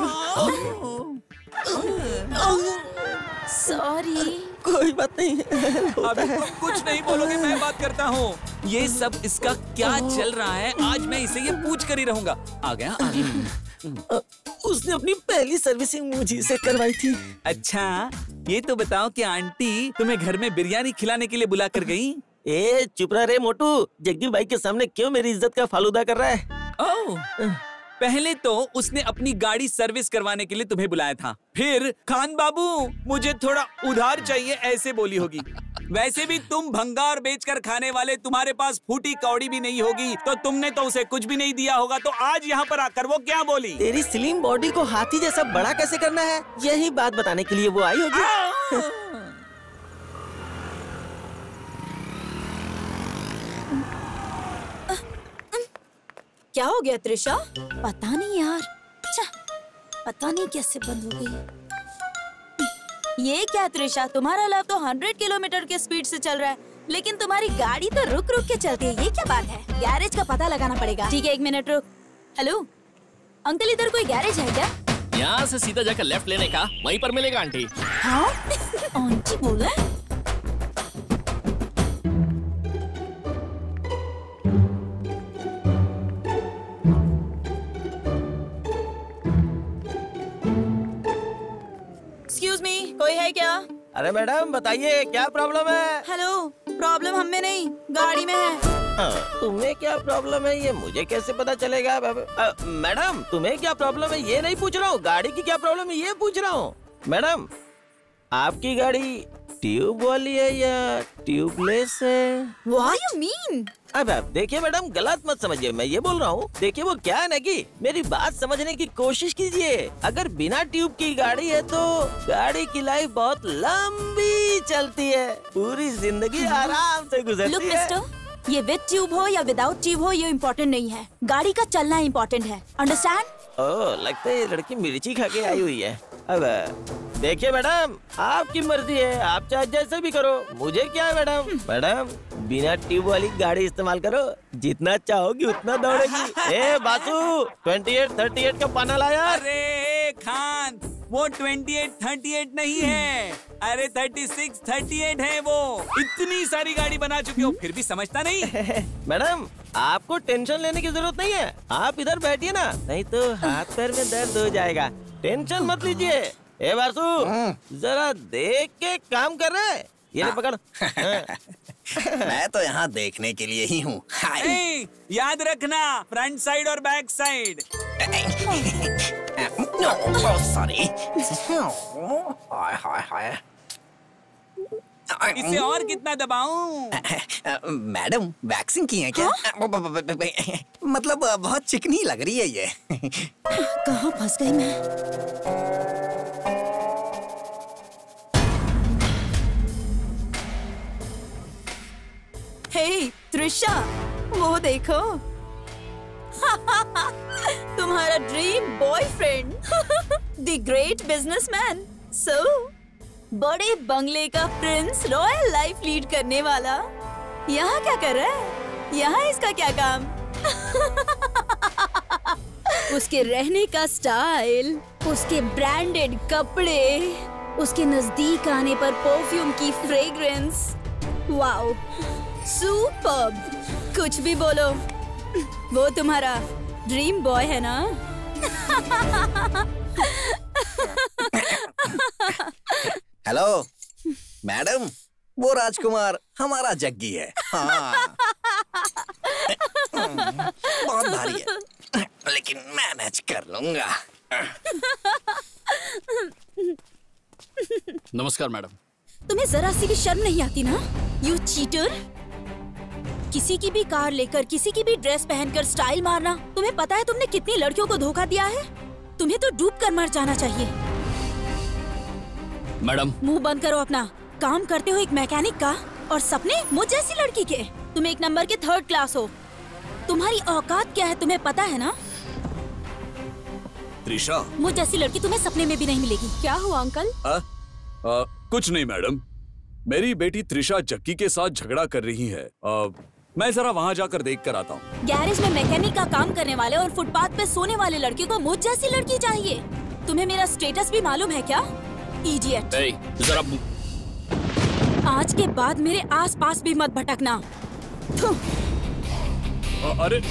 सॉरी। कोई बात नहीं। अभी तुम कुछ नहीं बोलोगे, मैं बात करता हूँ। ये सब इसका क्या चल रहा है, आज मैं इसे ये पूछ कर ही रहूंगा। आ गया, आ गया। उसने अपनी पहली सर्विसिंग मुझे से करवाई थी। अच्छा, ये तो बताओ कि आंटी तुम्हें घर में बिरयानी खिलाने के लिए बुला कर गई? ए चुप रहा रे मोटू, जग्गी भाई के सामने क्यों मेरी इज्जत का फालूदा कर रहा है? ओह, पहले तो उसने अपनी गाड़ी सर्विस करवाने के लिए तुम्हें बुलाया था, फिर खान बाबू मुझे थोड़ा उधार चाहिए ऐसे बोली होगी। वैसे भी तुम भंगार बेचकर खाने वाले, तुम्हारे पास फूटी कौड़ी भी नहीं होगी, तो तुमने तो उसे कुछ भी नहीं दिया होगा। तो आज यहाँ पर आकर वो क्या बोली? तेरी स्लिम बॉडी को हाथी जैसा बड़ा कैसे करना है, यही बात बताने के लिए वो आई होगी। क्या हो गया त्रिशा? पता नहीं यार, अच्छा, पता नहीं कैसे बंद हो गई। ये क्या त्रिशा, तुम्हारा लैब तो हंड्रेड किलोमीटर के स्पीड से चल रहा है, लेकिन तुम्हारी गाड़ी तो रुक रुक के चलती है। ये क्या बात है? गैरेज का पता लगाना पड़ेगा। ठीक है, एक मिनट रुक। हेलो अंकल, इधर कोई गैरेज है क्या? यहाँ से सीधा जाकर लेफ्ट लेने का, वहीं पर मिलेगा आंटी। हाँ? आंटी बोला? एक्सक्यूज मी, कोई है क्या? अरे मैडम बताइए क्या प्रॉब्लम है? हेलो, प्रॉब्लम हम में नहीं, गाड़ी में है। तुम्हें क्या प्रॉब्लम है ये मुझे कैसे पता चलेगा? आ, मैडम तुम्हें क्या प्रॉब्लम है ये नहीं पूछ रहा हूँ, गाड़ी की क्या प्रॉब्लम है ये पूछ रहा हूँ। मैडम आपकी गाड़ी ट्यूब वाली है या ट्यूबलेस है? What you mean? अब आप देखिए मैडम, गलत मत समझिए, मैं ये बोल रहा हूँ, देखिए वो क्या है ना कि मेरी बात समझने की कोशिश कीजिए। अगर बिना ट्यूब की गाड़ी है तो गाड़ी की लाइफ बहुत लंबी चलती है, पूरी जिंदगी आराम से गुजरती Look, है। मिस्टर, ये विद ट्यूब हो या विदाउट ट्यूब हो ये इम्पोर्टेंट नहीं है, गाड़ी का चलना इम्पोर्टेंट है। अंडरस्टैंड? ओह, लगता है ये लड़की मिर्ची खा के आई हुई है। अब देखिए मैडम, आपकी मर्जी है, आप चाहे जैसे भी करो, मुझे क्या है मैडम। मैडम बिना ट्यूब वाली गाड़ी इस्तेमाल करो, जितना चाहोगी उतना दौड़ेगी। ए बासु, अट्ठाईस अड़तीस का पाना लाया। अरे खान, वो अट्ठाईस अड़तीस नहीं है, अरे छत्तीस अड़तीस है वो। इतनी सारी गाड़ी बना चुके हो फिर भी समझता नहीं। मैडम आपको टेंशन लेने की जरूरत नहीं है, आप इधर बैठिए ना, नहीं तो हाथ पैर में दर्द हो जाएगा। टेंशन मत लीजिए। ए बासु, जरा देख के काम कर रहे हैं, ये ले पकड़। मैं तो यहाँ देखने के लिए ही हूँ। ए, याद रखना फ्रंट साइड और back side. Sorry. Hi hi hi. इसे और कितना दबाऊं? मैडम वैक्सिंग की है क्या? मतलब बहुत चिकनी लग रही है ये। कहाँ फंस गई मैं? हे त्रिशा, वो देखो। तुम्हारा dream boyfriend, the great businessman. So बड़े बंगले का प्रिंस, रॉयल लाइफ लीड करने वाला यहाँ क्या कर रहा है? यहाँ इसका क्या काम? उसके रहने का स्टाइल, उसके ब्रांडेड कपड़े, उसके नजदीक आने पर परफ्यूम की फ्रेग्रेंस, वाओ, सुपर्ब। कुछ भी बोलो, वो तुम्हारा ड्रीम बॉय है ना? हेलो मैडम, वो राजकुमार हमारा जग्गी है। हाँ। बहुत भारी है, लेकिन मैनेज कर लूंगा। नमस्कार मैडम। तुम्हें जरा सी भी शर्म नहीं आती ना? You cheater! किसी की भी कार लेकर, किसी की भी ड्रेस पहनकर स्टाइल मारना। तुम्हें पता है तुमने कितनी लड़कियों को धोखा दिया है? तुम्हें तो डूब कर मर जाना चाहिए। मैडम मुंह बंद करो अपना। काम करते हो एक मैकेनिक का और सपने मुझ जैसी लड़की के। तुम एक नंबर के थर्ड क्लास हो। तुम्हारी औकात क्या है तुम्हें पता है ना? त्रिशा, मुझ जैसी लड़की तुम्हें सपने में भी नहीं मिलेगी। क्या हुआ अंकल? आ, आ, कुछ नहीं मैडम, मेरी बेटी त्रिशा जग्गी के साथ झगड़ा कर रही है। आ, मैं जरा वहाँ जाकर देख कर आता हूँ। गैरेज में मैकेनिक का काम करने वाले और फुटपाथ पे सोने वाले लड़के को मुझ जैसी लड़की चाहिए। तुम्हें मेरा स्टेटस भी मालूम है क्या? इडियट! जरा आज के बाद मेरे आसपास भी मत भटकना। अरे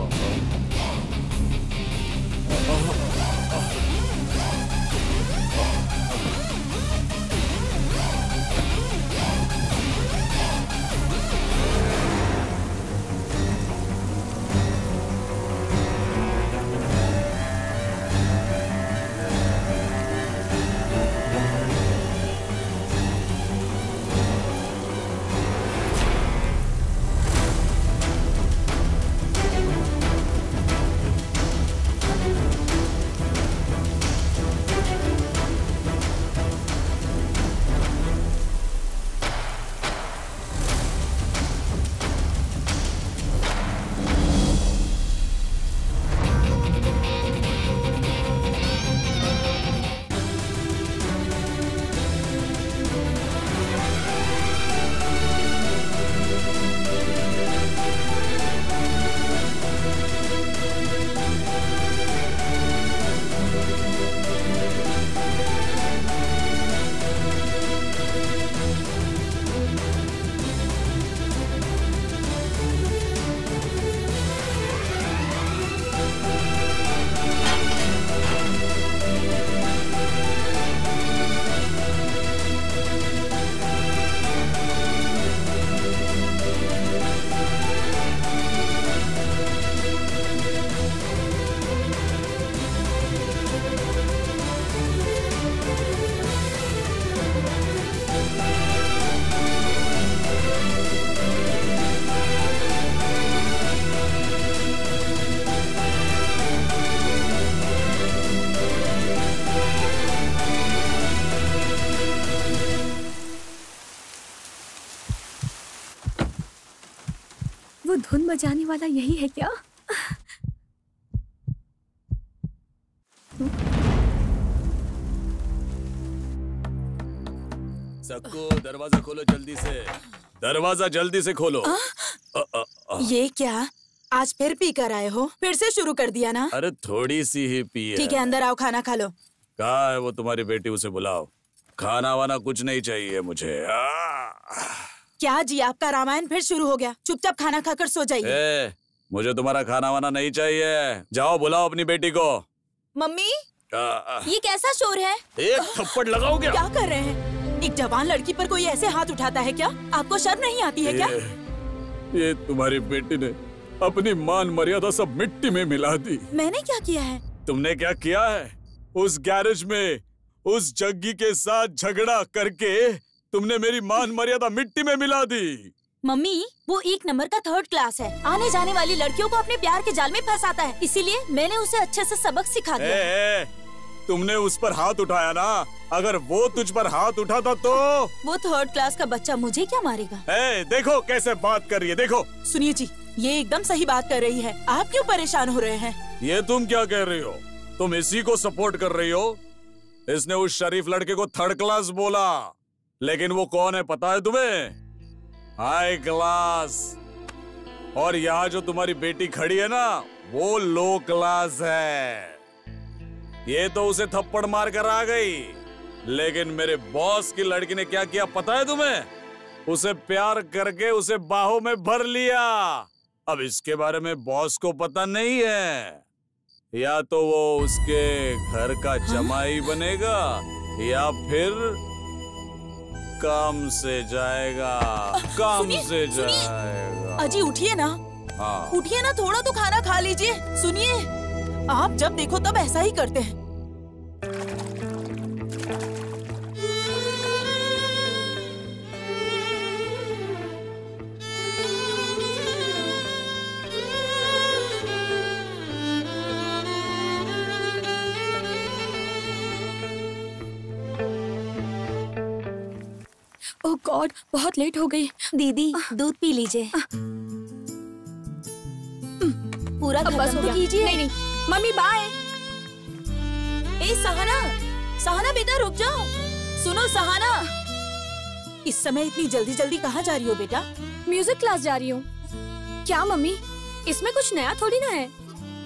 वो धुन बजाने वाला यही है क्या? सक्कू, दरवाजा खोलो जल्दी से। दरवाजा जल्दी से खोलो। आ, आ, आ, ये क्या? आज फिर पी कर आए हो? फिर से शुरू कर दिया ना? अरे थोड़ी सी ही पी है। ठीक है, अंदर आओ, खाना खा लो। कहाँ है वो तुम्हारी बेटी? उसे बुलाओ। खाना वाना कुछ नहीं चाहिए मुझे। क्या जी, आपका रामायण फिर शुरू हो गया? चुपचाप खाना खाकर सो जाइए। मुझे तुम्हारा खाना वाना नहीं चाहिए। जाओ बुलाओ अपनी बेटी को। मम्मी, आ, ये कैसा शोर है? एक थप्पड़ लगाओ क्या? क्या कर रहे हैं? एक जवान लड़की पर कोई ऐसे हाथ उठाता है क्या? आपको शर्म नहीं आती है क्या? ये, ये तुम्हारी बेटी ने अपनी मान मर्यादा सब मिट्टी में मिला दी। मैंने क्या किया है? तुमने क्या किया है? उस गैरेज में उस जग्गी के साथ झगड़ा करके तुमने मेरी मान मर्यादा मिट्टी में मिला दी। मम्मी, वो एक नंबर का थर्ड क्लास है। आने जाने वाली लड़कियों को अपने प्यार के जाल में फंसाता है, इसीलिए मैंने उसे अच्छे से सबक सिखा दिया। ए, ए, तुमने उस पर हाथ उठाया ना? अगर वो तुझ पर हाथ उठाता तो वो थर्ड क्लास का बच्चा मुझे क्या मारेगा? ए, देखो कैसे बात कर रही है, देखो। सुनिए जी, ये एकदम सही बात कर रही है। आप क्यों परेशान हो रहे हैं? ये तुम क्या कह रही हो? तुम इसी को सपोर्ट कर रही हो? इसने उस शरीफ लड़के को थर्ड क्लास बोला, लेकिन वो कौन है पता है तुम्हें? High class. और यहाँ जो तुम्हारी बेटी खड़ी है ना, वो लो क्लास है। ये तो उसे थप्पड़ मार कर आ गई, लेकिन मेरे बॉस की लड़की ने क्या किया पता है तुम्हें? उसे प्यार करके उसे बाहों में भर लिया। अब इसके बारे में बॉस को पता नहीं है। या तो वो उसके घर का जमाई बनेगा या फिर काम से जाएगा। काम सुनिए, से सुनिए। जाएगा। अजी उठिए ना। हाँ। उठिए ना, थोड़ा तो खाना खा लीजिए। सुनिए, आप जब देखो तब ऐसा ही करते हैं। ओह गॉड, बहुत लेट हो गई। दीदी, दूध पी लीजिए। पूरा अब बस खत्म हो तो गया। कीजिए। नहीं नहीं, मम्मी बाय। ए सहाना, सहाना बेटा रुक जाओ। सुनो सहाना, इस समय इतनी जल्दी जल्दी कहाँ जा रही हो बेटा? म्यूजिक क्लास जा रही हूँ। क्या मम्मी, इसमें कुछ नया थोड़ी ना है।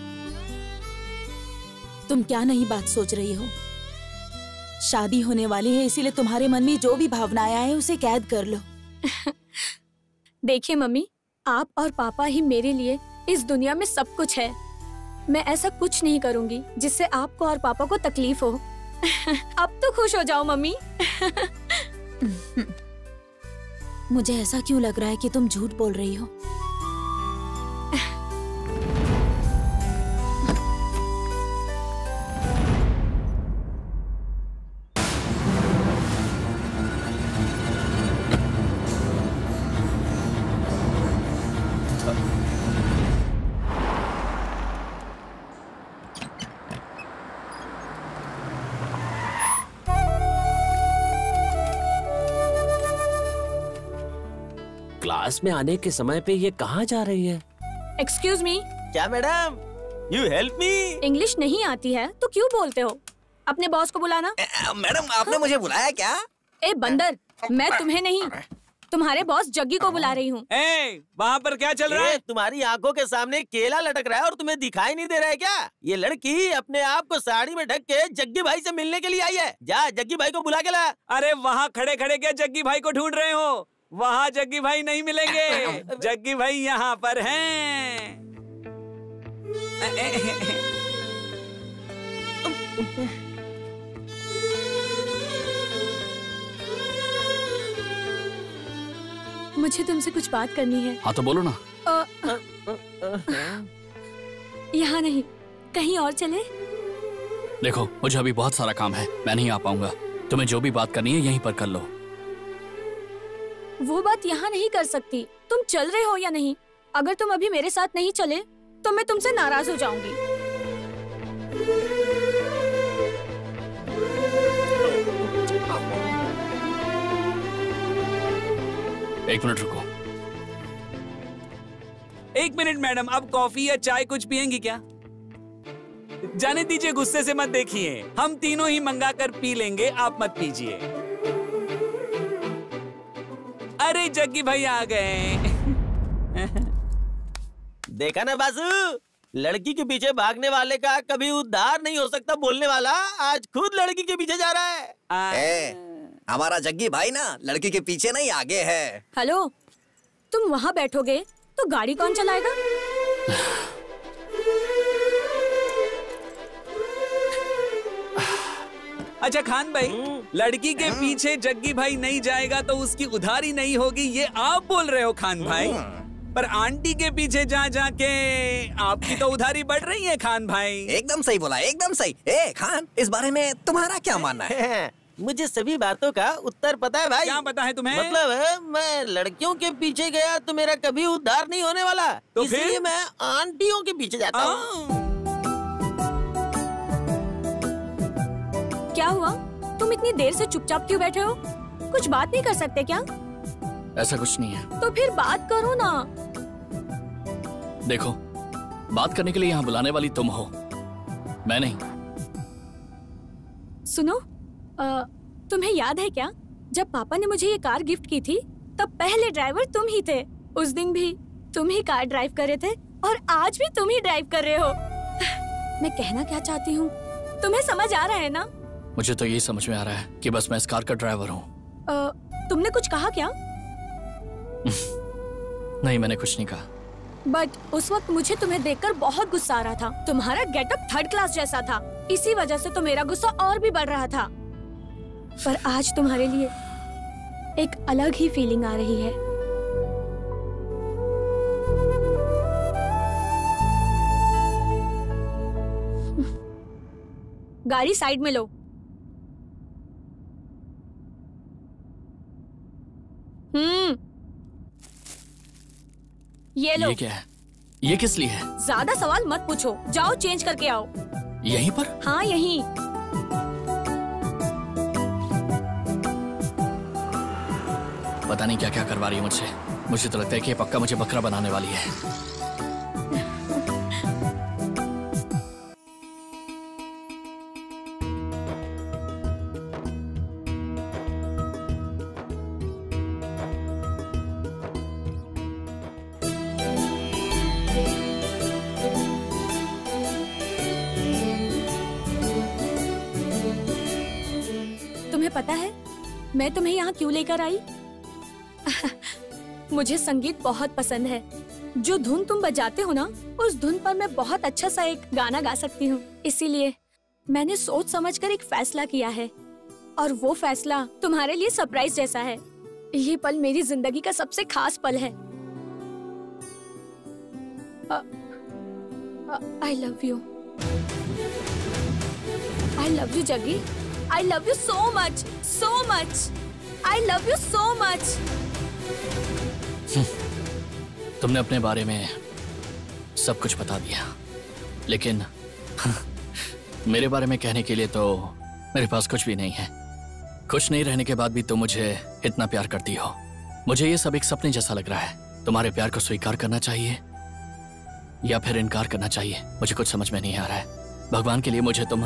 तुम क्या नई बात सोच रही हो? शादी होने वाली है, इसीलिए तुम्हारे मन में जो भी भावनाएं आए उसे कैद कर लो। देखिए मम्मी, आप और पापा ही मेरे लिए इस दुनिया में सब कुछ है। मैं ऐसा कुछ नहीं करूंगी जिससे आपको और पापा को तकलीफ हो। अब तो खुश हो जाओ मम्मी। मुझे ऐसा क्यों लग रहा है कि तुम झूठ बोल रही हो? क्लास में आने के समय पे ये कहाँ जा रही है? Excuse me. क्या madam, you help me? English नहीं आती है तो क्यों बोलते हो? अपने बॉस को बुलाना। मैडम, आपने मुझे बुलाया क्या? ए बंदर, मैं तुम्हें नहीं, तुम्हारे बॉस जग्गी को बुला रही हूँ। वहाँ पर क्या चल रहा है? तुम्हारी आंखों के सामने केला लटक रहा है और तुम्हें दिखाई नहीं दे रहा है क्या? ये लड़की अपने आप को साड़ी में ढक के जग्गी भाई से मिलने के लिए आई है। जा जग्गी भाई को बुला के ला। अरे वहाँ खड़े खड़े क्या जग्गी भाई को ढूंढ रहे हो? वहाँ जग्गी भाई नहीं मिलेंगे। जग्गी भाई यहाँ पर हैं। मुझे तुमसे कुछ बात करनी है। हाँ तो बोलो ना। अ, यहाँ नहीं, कहीं और चले? देखो, मुझे अभी बहुत सारा काम है, मैं नहीं आ पाऊंगा। तुम्हें जो भी बात करनी है यहीं पर कर लो। वो बात यहाँ नहीं कर सकती। तुम चल रहे हो या नहीं? अगर तुम अभी मेरे साथ नहीं चले तो मैं तुमसे नाराज हो जाऊंगी। एक मिनट रुको। एक मिनट मैडम, अब कॉफी या चाय कुछ पियेंगी क्या? जाने दीजिए, गुस्से से मत देखिए। हम तीनों ही मंगा कर पी लेंगे, आप मत पीजिए। अरे जग्गी भाई आ गए। देखा ना बासु, लड़की के पीछे भागने वाले का कभी उद्धार नहीं हो सकता बोलने वाला आज खुद लड़की के पीछे जा रहा है। ए, हमारा जग्गी भाई ना लड़की के पीछे नहीं आगे है। हेलो, तुम वहाँ बैठोगे तो गाड़ी कौन चलाएगा? अच्छा खान भाई, लड़की के पीछे जग्गी भाई नहीं जाएगा तो उसकी उधारी नहीं होगी, ये आप बोल रहे हो खान भाई। पर आंटी के पीछे जा जाके आपकी तो उधारी बढ़ रही है खान भाई। एकदम सही बोला, एकदम सही। ए खान, इस बारे में तुम्हारा क्या मानना है? मुझे सभी बातों का उत्तर पता है भाई। क्या पता है तुम्हें? मतलब मैं लड़कियों के पीछे गया तो मेरा कभी उद्धार नहीं होने वाला, तो इसलिए फिर? मैं आंटियों के पीछे जाता हूँ। क्या हुआ? तुम इतनी देर से चुपचाप क्यों बैठे हो? कुछ बात नहीं कर सकते क्या? ऐसा कुछ नहीं है। तो फिर बात करो ना। देखो, बात करने के लिए यहाँ बुलाने वाली तुम हो, मैं नहीं। सुनो, आ, तुम्हें याद है क्या, जब पापा ने मुझे ये कार गिफ्ट की थी तब पहले ड्राइवर तुम ही थे। उस दिन भी तुम ही कार ड्राइव कर रहे थे और आज भी तुम ही ड्राइव कर रहे हो। मैं कहना क्या चाहती हूँ, तुम्हें समझ आ रहा है ना? मुझे तो यही समझ में आ रहा है कि बस मैं इस कार का ड्राइवर हूँ। तुमने कुछ कहा क्या? नहीं, मैंने कुछ नहीं कहा। बट उस वक्त मुझे तुम्हें देखकर बहुत गुस्सा आ रहा था। तुम्हारा गेटअप थर्ड क्लास जैसा था, इसी वजह से तो मेरा गुस्सा और भी बढ़ रहा था। पर आज तुम्हारे लिए एक अलग ही फीलिंग आ रही है। गाड़ी साइड में लो। हम्म ये लो। ये क्या है? ये किस लिए है? ज्यादा सवाल मत पूछो, जाओ चेंज करके आओ। यहीं पर? हाँ यहीं। पता नहीं क्या क्या करवा रही है मुझसे। मुझे तो लगता है कि ये पक्का मुझे बकरा बनाने वाली है। तुम्हें पता है मैं तुम्हें यहाँ क्यों लेकर आई? मुझे संगीत बहुत पसंद है। जो धुन तुम बजाते हो ना, उस धुन पर मैं बहुत अच्छा सा एक गाना गा सकती हूँ। इसीलिए मैंने सोच समझकर एक फैसला किया है, और वो फैसला तुम्हारे लिए सरप्राइज जैसा है। ये पल मेरी जिंदगी का सबसे खास पल है। I love you. I love you Jaggi. I love you so much, so much. I love you so much. तुमने अपने बारे में सब कुछ बता दिया, लेकिन मेरे बारे में कहने के लिए तो मेरे पास कुछ भी नहीं है। कुछ नहीं रहने के बाद भी तुम मुझे इतना प्यार करती हो। मुझे ये सब एक सपने जैसा लग रहा है। तुम्हारे प्यार को स्वीकार करना चाहिए या फिर इनकार करना चाहिए, मुझे कुछ समझ में नहीं आ रहा है। भगवान के लिए मुझे तुम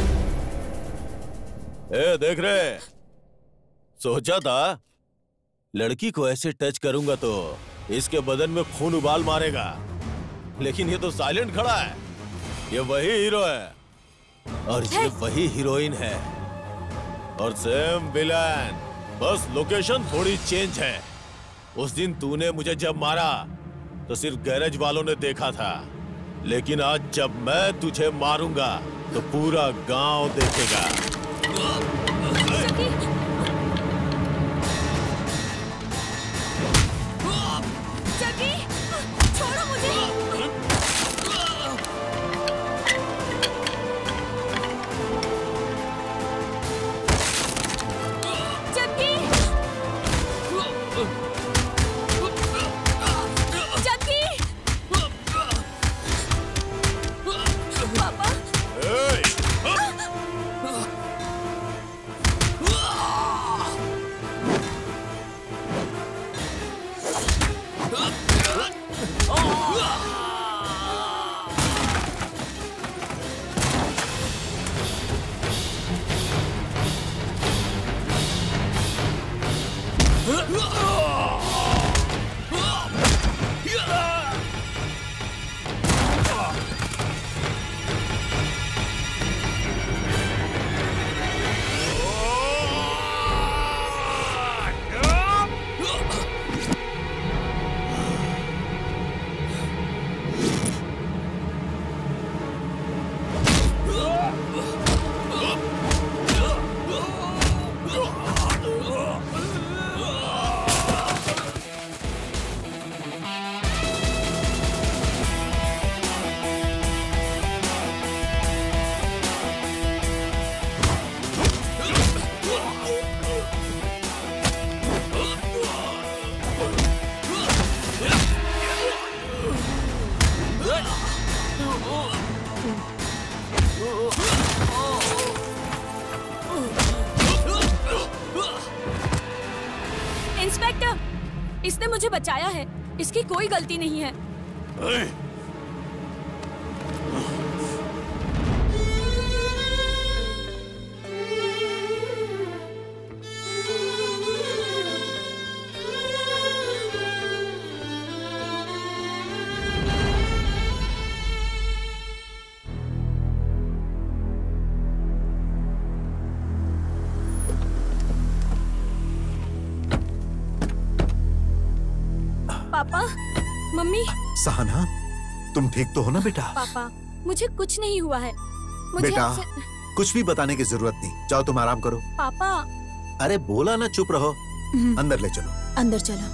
ए, देख रहे, सोचा था लड़की को ऐसे टच करूंगा तो इसके बदन में खून उबाल मारेगा, लेकिन ये तो साइलेंट खड़ा है। ये वही हीरो है और ये वही हीरोइन है और सेम विलन, बस लोकेशन थोड़ी चेंज है। उस दिन तूने मुझे जब मारा तो सिर्फ गैरेज वालों ने देखा था, लेकिन आज जब मैं तुझे मारूंगा तो पूरा गांव देखेगा। जगी, छोड़ो मुझे। जगी, जगी, पापा। इंस्पेक्टर, इसने मुझे बचाया है, इसकी कोई गलती नहीं है। पापा, मम्मी। सहना, तुम ठीक तो हो ना बेटा? पापा, मुझे कुछ नहीं हुआ है। मुझे बेटा, आपसे... कुछ भी बताने की जरूरत नहीं, जाओ तुम आराम करो। पापा। अरे बोला ना, चुप रहो। अंदर ले चलो। अंदर चलो।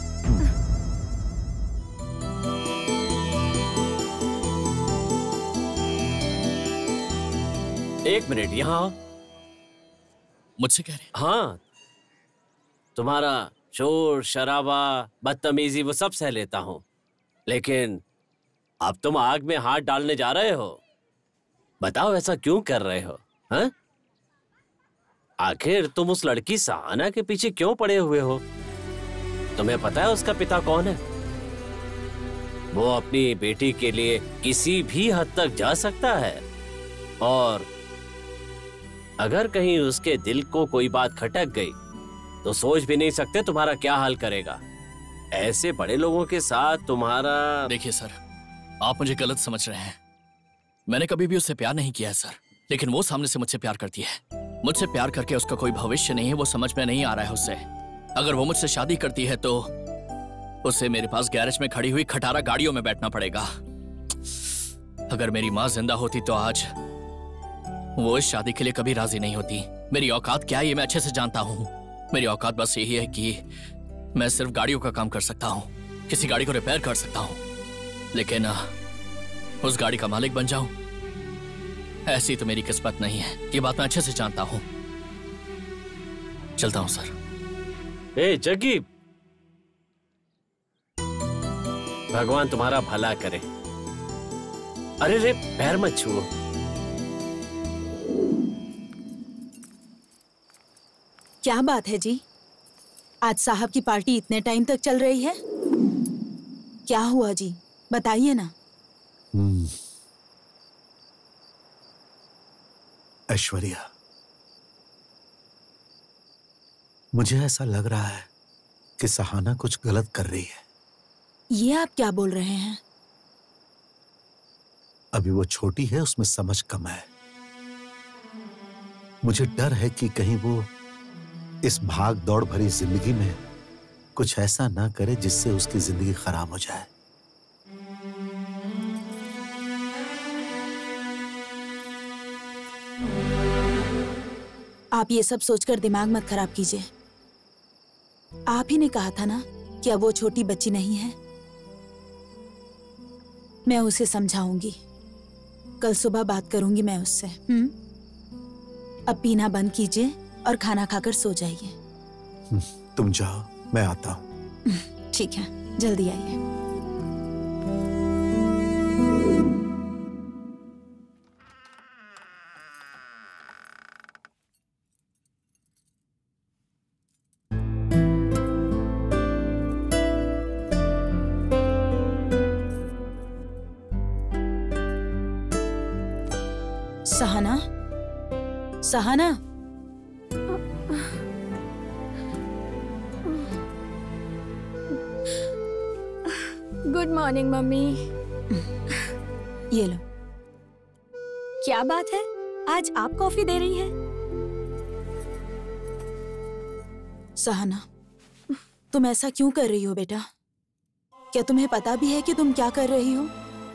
एक मिनट, यहाँ आओ। मुझसे कह रहे? हाँ, तुम्हारा शोर शराबा बदतमीजी वो सब सह लेता हूँ, लेकिन अब तुम आग में हाथ डालने जा रहे हो। बताओ ऐसा क्यों कर रहे हो? हाँ? आखिर तुम उस लड़की सहाना के पीछे क्यों पड़े हुए हो? तुम्हें पता है उसका पिता कौन है? वो अपनी बेटी के लिए किसी भी हद तक जा सकता है, और अगर कहीं उसके दिल को कोई बात खटक गई तो सोच भी नहीं सकते तुम्हारा क्या हाल करेगा। ऐसे बड़े लोगों के साथ तुम्हारा... देखिए सर, आप मुझे गलत समझ रहे हैं। मैंने कभी भी उससे प्यार नहीं किया है सर, लेकिन वो सामने से मुझसे प्यार करती है। मुझसे प्यार करके उसका कोई भविष्य नहीं है, वो समझ में नहीं आ रहा है उसे। अगर वो मुझसे शादी करती है तो उसे मेरे पास गैरेज में खड़ी हुई खटारा गाड़ियों में बैठना पड़ेगा। अगर मेरी माँ जिंदा होती तो आज वो इस शादी के लिए कभी राजी नहीं होती। मेरी औकात क्या है ये मैं अच्छे से जानता हूँ। मेरी औकात बस यही है कि मैं सिर्फ गाड़ियों का काम कर सकता हूँ, किसी गाड़ी को रिपेयर कर सकता हूँ, लेकिन उस गाड़ी का मालिक बन जाऊं, ऐसी तो मेरी किस्मत नहीं है। ये बात मैं अच्छे से जानता हूँ। चलता हूँ सर। ए जग्गी, भगवान तुम्हारा भला करे। अरे रे, पैर मत छुओ। क्या बात है जी? आज साहब की पार्टी इतने टाइम तक चल रही है? क्या हुआ जी, बताइए ना। ऐश्वर्या, मुझे ऐसा लग रहा है कि सहाना कुछ गलत कर रही है। ये आप क्या बोल रहे हैं? अभी वो छोटी है, उसमें समझ कम है। मुझे डर है कि कहीं वो इस भाग दौड़ भरी जिंदगी में कुछ ऐसा ना करे जिससे उसकी जिंदगी खराब हो जाए। आप ये सब सोचकर दिमाग मत खराब कीजिए। आप ही ने कहा था ना कि अब वो छोटी बच्ची नहीं है। मैं उसे समझाऊंगी। कल सुबह बात करूंगी मैं उससे। हम्म? अब पीना बंद कीजिए और खाना खाकर सो जाइए। तुम जाओ, मैं आता हूँ। ठीक है, जल्दी आइए। सहाना, सहाना, गुड मॉर्निंग मम्मी। ये लो। क्या बात है, आज आप कॉफी दे रही हैं? सहाना, तुम ऐसा क्यों कर रही हो बेटा? क्या तुम्हें पता भी है कि तुम क्या कर रही हो?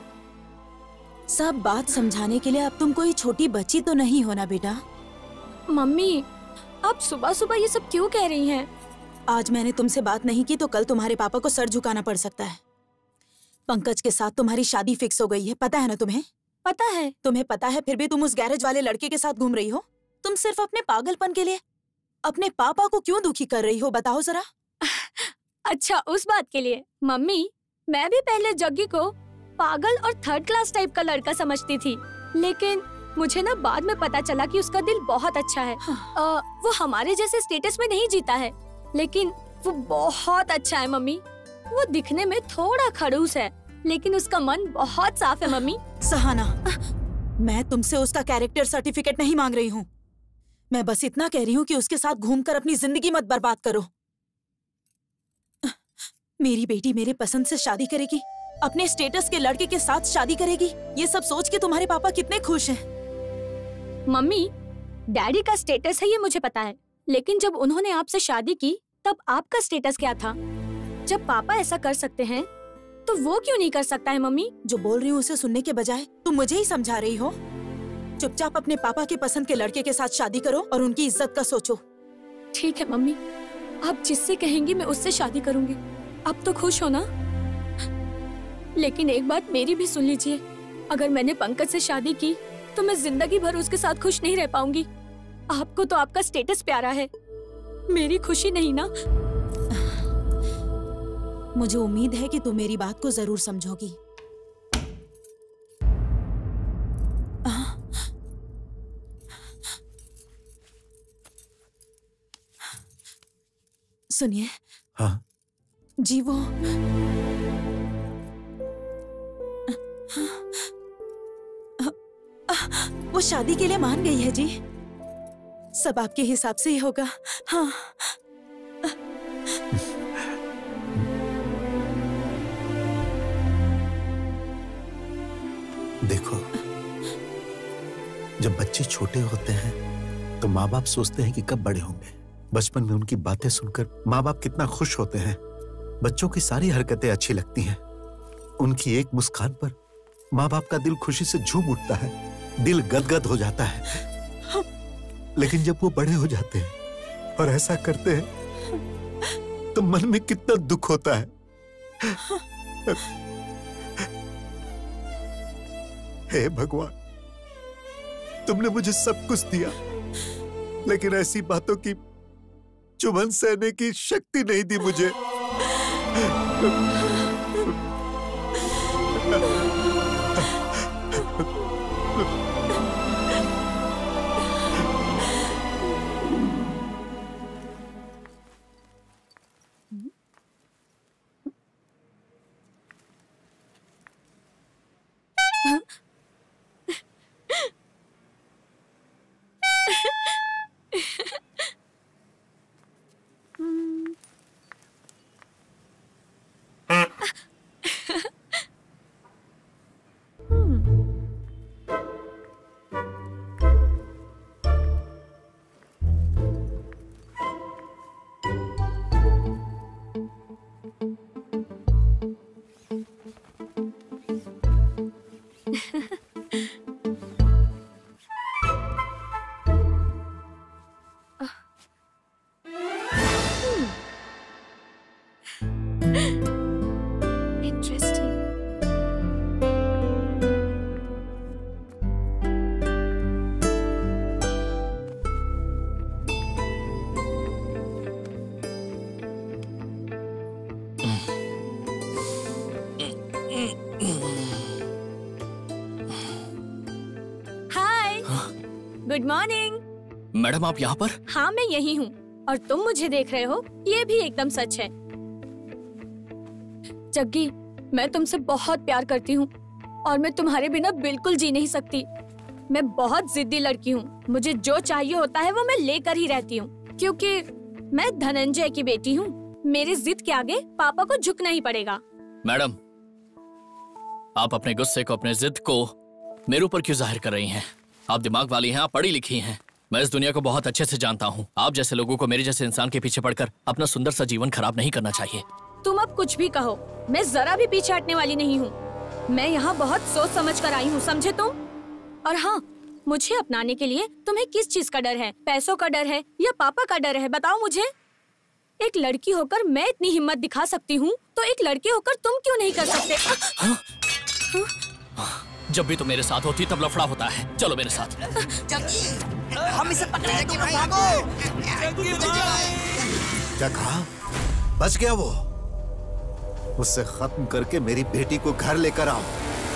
सब बात समझाने के लिए अब तुम कोई छोटी बच्ची तो नहीं हो ना बेटा। मम्मी, आप सुबह सुबह ये सब क्यों कह रही हैं? आज मैंने तुमसे बात नहीं की तो कल तुम्हारे पापा को सर झुकाना पड़ सकता है। पंकज के साथ तुम्हारी शादी फिक्स हो गई है, पता है ना तुम्हें? पता है। तुम्हें पता है, फिर भी तुम उस गैरेज वाले लड़के के साथ घूम रही हो। तुम सिर्फ अपने पागलपन के लिए अपने पापा को क्यों दुखी कर रही हो, बताओ जरा। अच्छा, उस बात के लिए। मम्मी, मैं भी पहले जग्गी को पागल और थर्ड क्लास टाइप का लड़का समझती थी, लेकिन मुझे ना बाद में पता चला कि उसका दिल बहुत अच्छा है। हाँ। आ, वो हमारे जैसे स्टेटस में नहीं जीता है, लेकिन वो बहुत अच्छा है मम्मी। वो दिखने में थोड़ा खड़ूस है, लेकिन उसका मन बहुत साफ है मम्मी। सहाना, मैं तुमसे उसका कैरेक्टर सर्टिफिकेट नहीं मांग रही हूँ। मैं बस इतना कह रही हूँ कि उसके साथ घूमकर अपनी जिंदगी मत बर्बाद करो। मेरी बेटी मेरे पसंद से शादी करेगी, अपने स्टेटस के लड़के के साथ शादी करेगी। ये सब सोच के तुम्हारे पापा कितने खुश हैं। मम्मी, डैडी का स्टेटस है ये मुझे पता है, लेकिन जब उन्होंने आपसे शादी की तब आपका स्टेटस क्या था? जब पापा ऐसा कर सकते हैं तो वो क्यों नहीं कर सकता है? मम्मी, जो बोल रही हूँ उसे सुनने के बजाय तुम मुझे ही समझा रही हो। चुपचाप अपने पापा के पसंद के लड़के के साथ शादी करो और उनकी इज्जत का सोचो। ठीक है मम्मी, आप जिससे कहेंगी मैं उससे शादी करूंगी। अब तो खुश हो ना? लेकिन एक बात मेरी भी सुन लीजिए, अगर मैंने पंकज से शादी की तो मैं जिंदगी भर उसके साथ खुश नहीं रह पाऊंगी। आपको तो आपका स्टेटस प्यारा है, मेरी खुशी नहीं ना। मुझे उम्मीद है कि तुम मेरी बात को जरूर समझोगी। सुनिए। हाँ जी, वो वो शादी के लिए मान गई है जी। सब आपके हिसाब से ही होगा। हाँ। देखो, जब बच्चे छोटे होते हैं तो माँ बाप सोचते हैं कि कब बड़े होंगे। बचपन में उनकी बातें सुनकर माँ बाप कितना खुश होते हैं। बच्चों की सारी हरकतें अच्छी लगती हैं। उनकी एक मुस्कान पर माँ बाप का दिल खुशी से झूम उठता है, दिल गदगद हो जाता है। लेकिन जब वो बड़े हो जाते हैं और ऐसा करते हैं तो मन में कितना दुख होता है। हे भगवान, तुमने मुझे सब कुछ दिया, लेकिन ऐसी बातों की चुभन सहने की शक्ति नहीं दी मुझे। Good morning. मैडम आप यहाँ पर? हाँ मैं यही हूँ और तुम मुझे देख रहे हो, ये भी एकदम सच है। जग्गी, मैं तुमसे बहुत प्यार करती हूँ और मैं तुम्हारे बिना बिल्कुल जी नहीं सकती। मैं बहुत जिद्दी लड़की हूँ, मुझे जो चाहिए होता है वो मैं लेकर ही रहती हूँ, क्योंकि मैं धनंजय की बेटी हूँ। मेरी जिद के आगे पापा को झुकना ही पड़ेगा। मैडम, आप अपने गुस्से को, अपने जिद को मेरे ऊपर क्यों जाहिर कर रही हैं? आप दिमाग वाली हैं, आप पढ़ी लिखी हैं। मैं इस दुनिया को बहुत अच्छे से जानता हूँ। आप जैसे लोगों को मेरे जैसे इंसान के पीछे पड़कर अपना सुंदर सा जीवन खराब नहीं करना चाहिए। तुम अब कुछ भी कहो, मैं जरा भी पीछे हटने वाली नहीं हूँ। मैं यहाँ बहुत सोच समझ कर आई हूँ, समझे तुम? और हाँ, मुझे अपनाने के लिए तुम्हें किस चीज का डर है? पैसों का डर है या पापा का डर है? बताओ मुझे। एक लड़की होकर मैं इतनी हिम्मत दिखा सकती हूँ, तो एक लड़के होकर तुम क्यों नहीं कर सकते? हाँ? हाँ? जब भी तुम मेरे साथ होती तब लफड़ा होता है। चलो मेरे साथ। जग्गी, हम इसे पकड़े जग्गी भाई, भागो। क्या कहा? बच गया वो? उससे खत्म करके मेरी बेटी को घर लेकर आओ।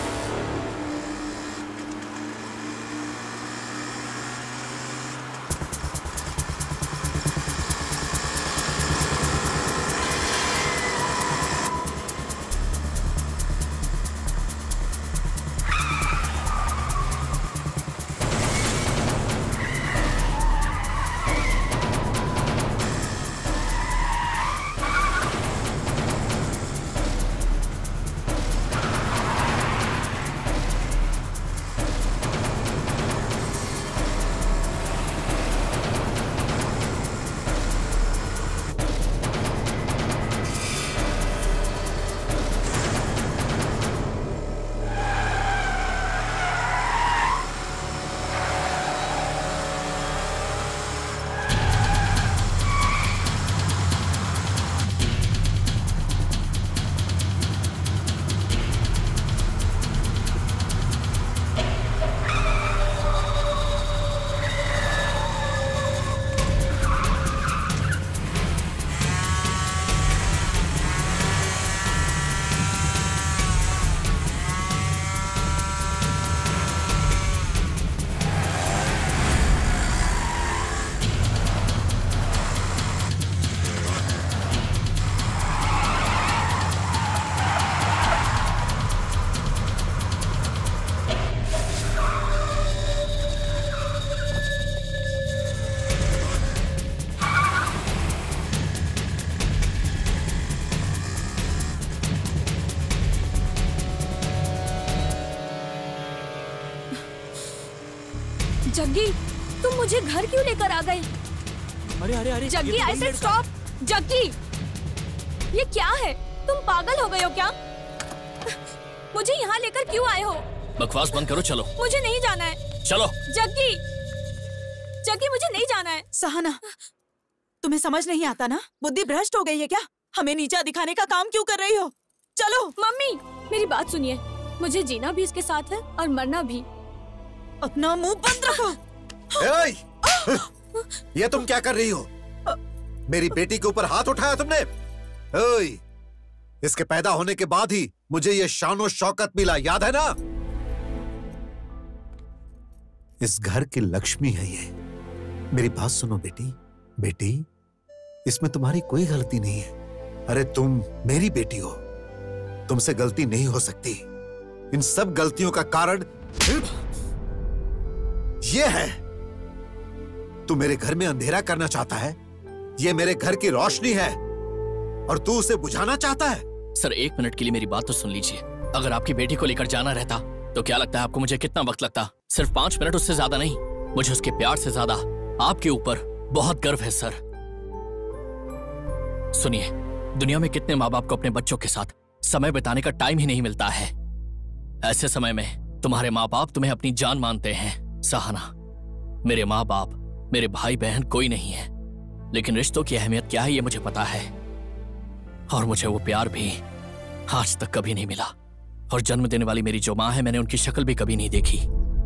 जग्गी, तुम मुझे घर क्यों लेकर आ गए? अरे अरे अरे Jaggi, I said stop. Jaggi, ये क्या है? तुम पागल हो गए हो क्या? मुझे यहाँ लेकर क्यों आए हो? बकवास बंद करो, चलो। मुझे नहीं जाना है। चलो। जग्गी, जग्गी मुझे नहीं जाना है। सहना, तुम्हें समझ नहीं आता ना? बुद्धि भ्रष्ट हो गई है क्या? हमें नीचा दिखाने का काम क्यों कर रही हो? चलो। मम्मी, मेरी बात सुनिए। मुझे जीना भी इसके साथ है और मरना भी। अपना मुंह बंद रखो। ये तुम क्या कर रही हो? मेरी बेटी के ऊपर हाथ उठाया तुमने? ओए, इसके पैदा होने के बाद ही मुझे ये शानो शौकत मिला, याद है ना? इस घर की लक्ष्मी है ये। मेरी बात सुनो बेटी। बेटी, इसमें तुम्हारी कोई गलती नहीं है। अरे तुम मेरी बेटी हो, तुमसे गलती नहीं हो सकती। इन सब गलतियों का कारण ये है। तू मेरे घर में अंधेरा करना चाहता है। ये मेरे घर की रोशनी है और तू उसे बुझाना चाहता है। सर, एक मिनट के लिए मेरी बात तो सुन लीजिए। अगर आपकी बेटी को लेकर जाना रहता तो क्या लगता है आपको मुझे कितना वक्त लगता? सिर्फ पांच मिनट, उससे ज्यादा नहीं। मुझे उसके प्यार से ज्यादा आपके ऊपर बहुत गर्व है सर। सुनिए, दुनिया में कितने माँ बाप को अपने बच्चों के साथ समय बिताने का टाइम ही नहीं मिलता है। ऐसे समय में तुम्हारे माँ बाप तुम्हें अपनी जान मानते हैं। सहना, मेरे माँ बाप, मेरे भाई बहन कोई नहीं है, लेकिन रिश्तों की अहमियत क्या है ये मुझे पता है। और मुझे वो प्यार भी आज तक कभी नहीं मिला। और जन्म देने वाली मेरी जो माँ है, मैंने उनकी शक्ल भी कभी नहीं देखी।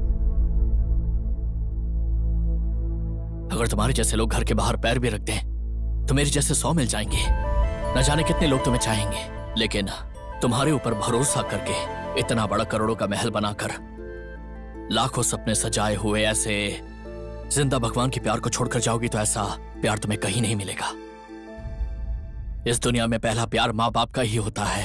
अगर तुम्हारे जैसे लोग घर के बाहर पैर भी रख दें तो मेरे जैसे सौ मिल जाएंगे। न जाने कितने लोग तुम्हें चाहेंगे, लेकिन तुम्हारे ऊपर भरोसा करके इतना बड़ा करोड़ों का महल बनाकर लाखों सपने सजाए हुए ऐसे जिंदा भगवान के प्यार को छोड़कर जाओगी तो ऐसा प्यार तुम्हें कहीं नहीं मिलेगा। इस दुनिया में पहला प्यार माँ बाप का ही होता है।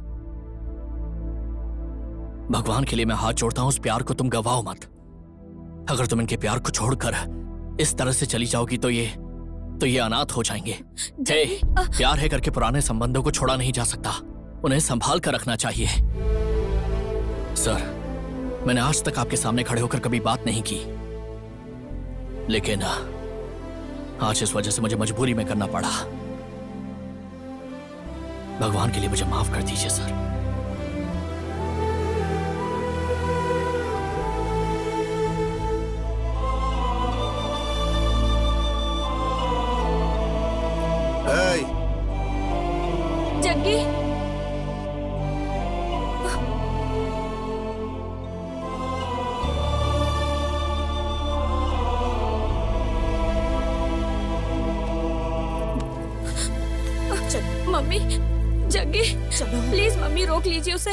भगवान के लिए मैं हाथ जोड़ता हूं, उस प्यार को तुम गवाओ मत। अगर तुम इनके प्यार को छोड़कर इस तरह से चली जाओगी तो ये तो ये अनाथ हो जाएंगे। हे, प्यार है करके पुराने संबंधों को छोड़ा नहीं जा सकता, उन्हें संभाल कर रखना चाहिए। सर, मैंने आज तक आपके सामने खड़े होकर कभी बात नहीं की, लेकिन आज इस वजह से मुझे मजबूरी में करना पड़ा। भगवान के लिए मुझे माफ कर दीजिए सर। Hey! जग्गी, मम्मी, जग्गी, चलो प्लीज मम्मी रोक लीजिए उसे।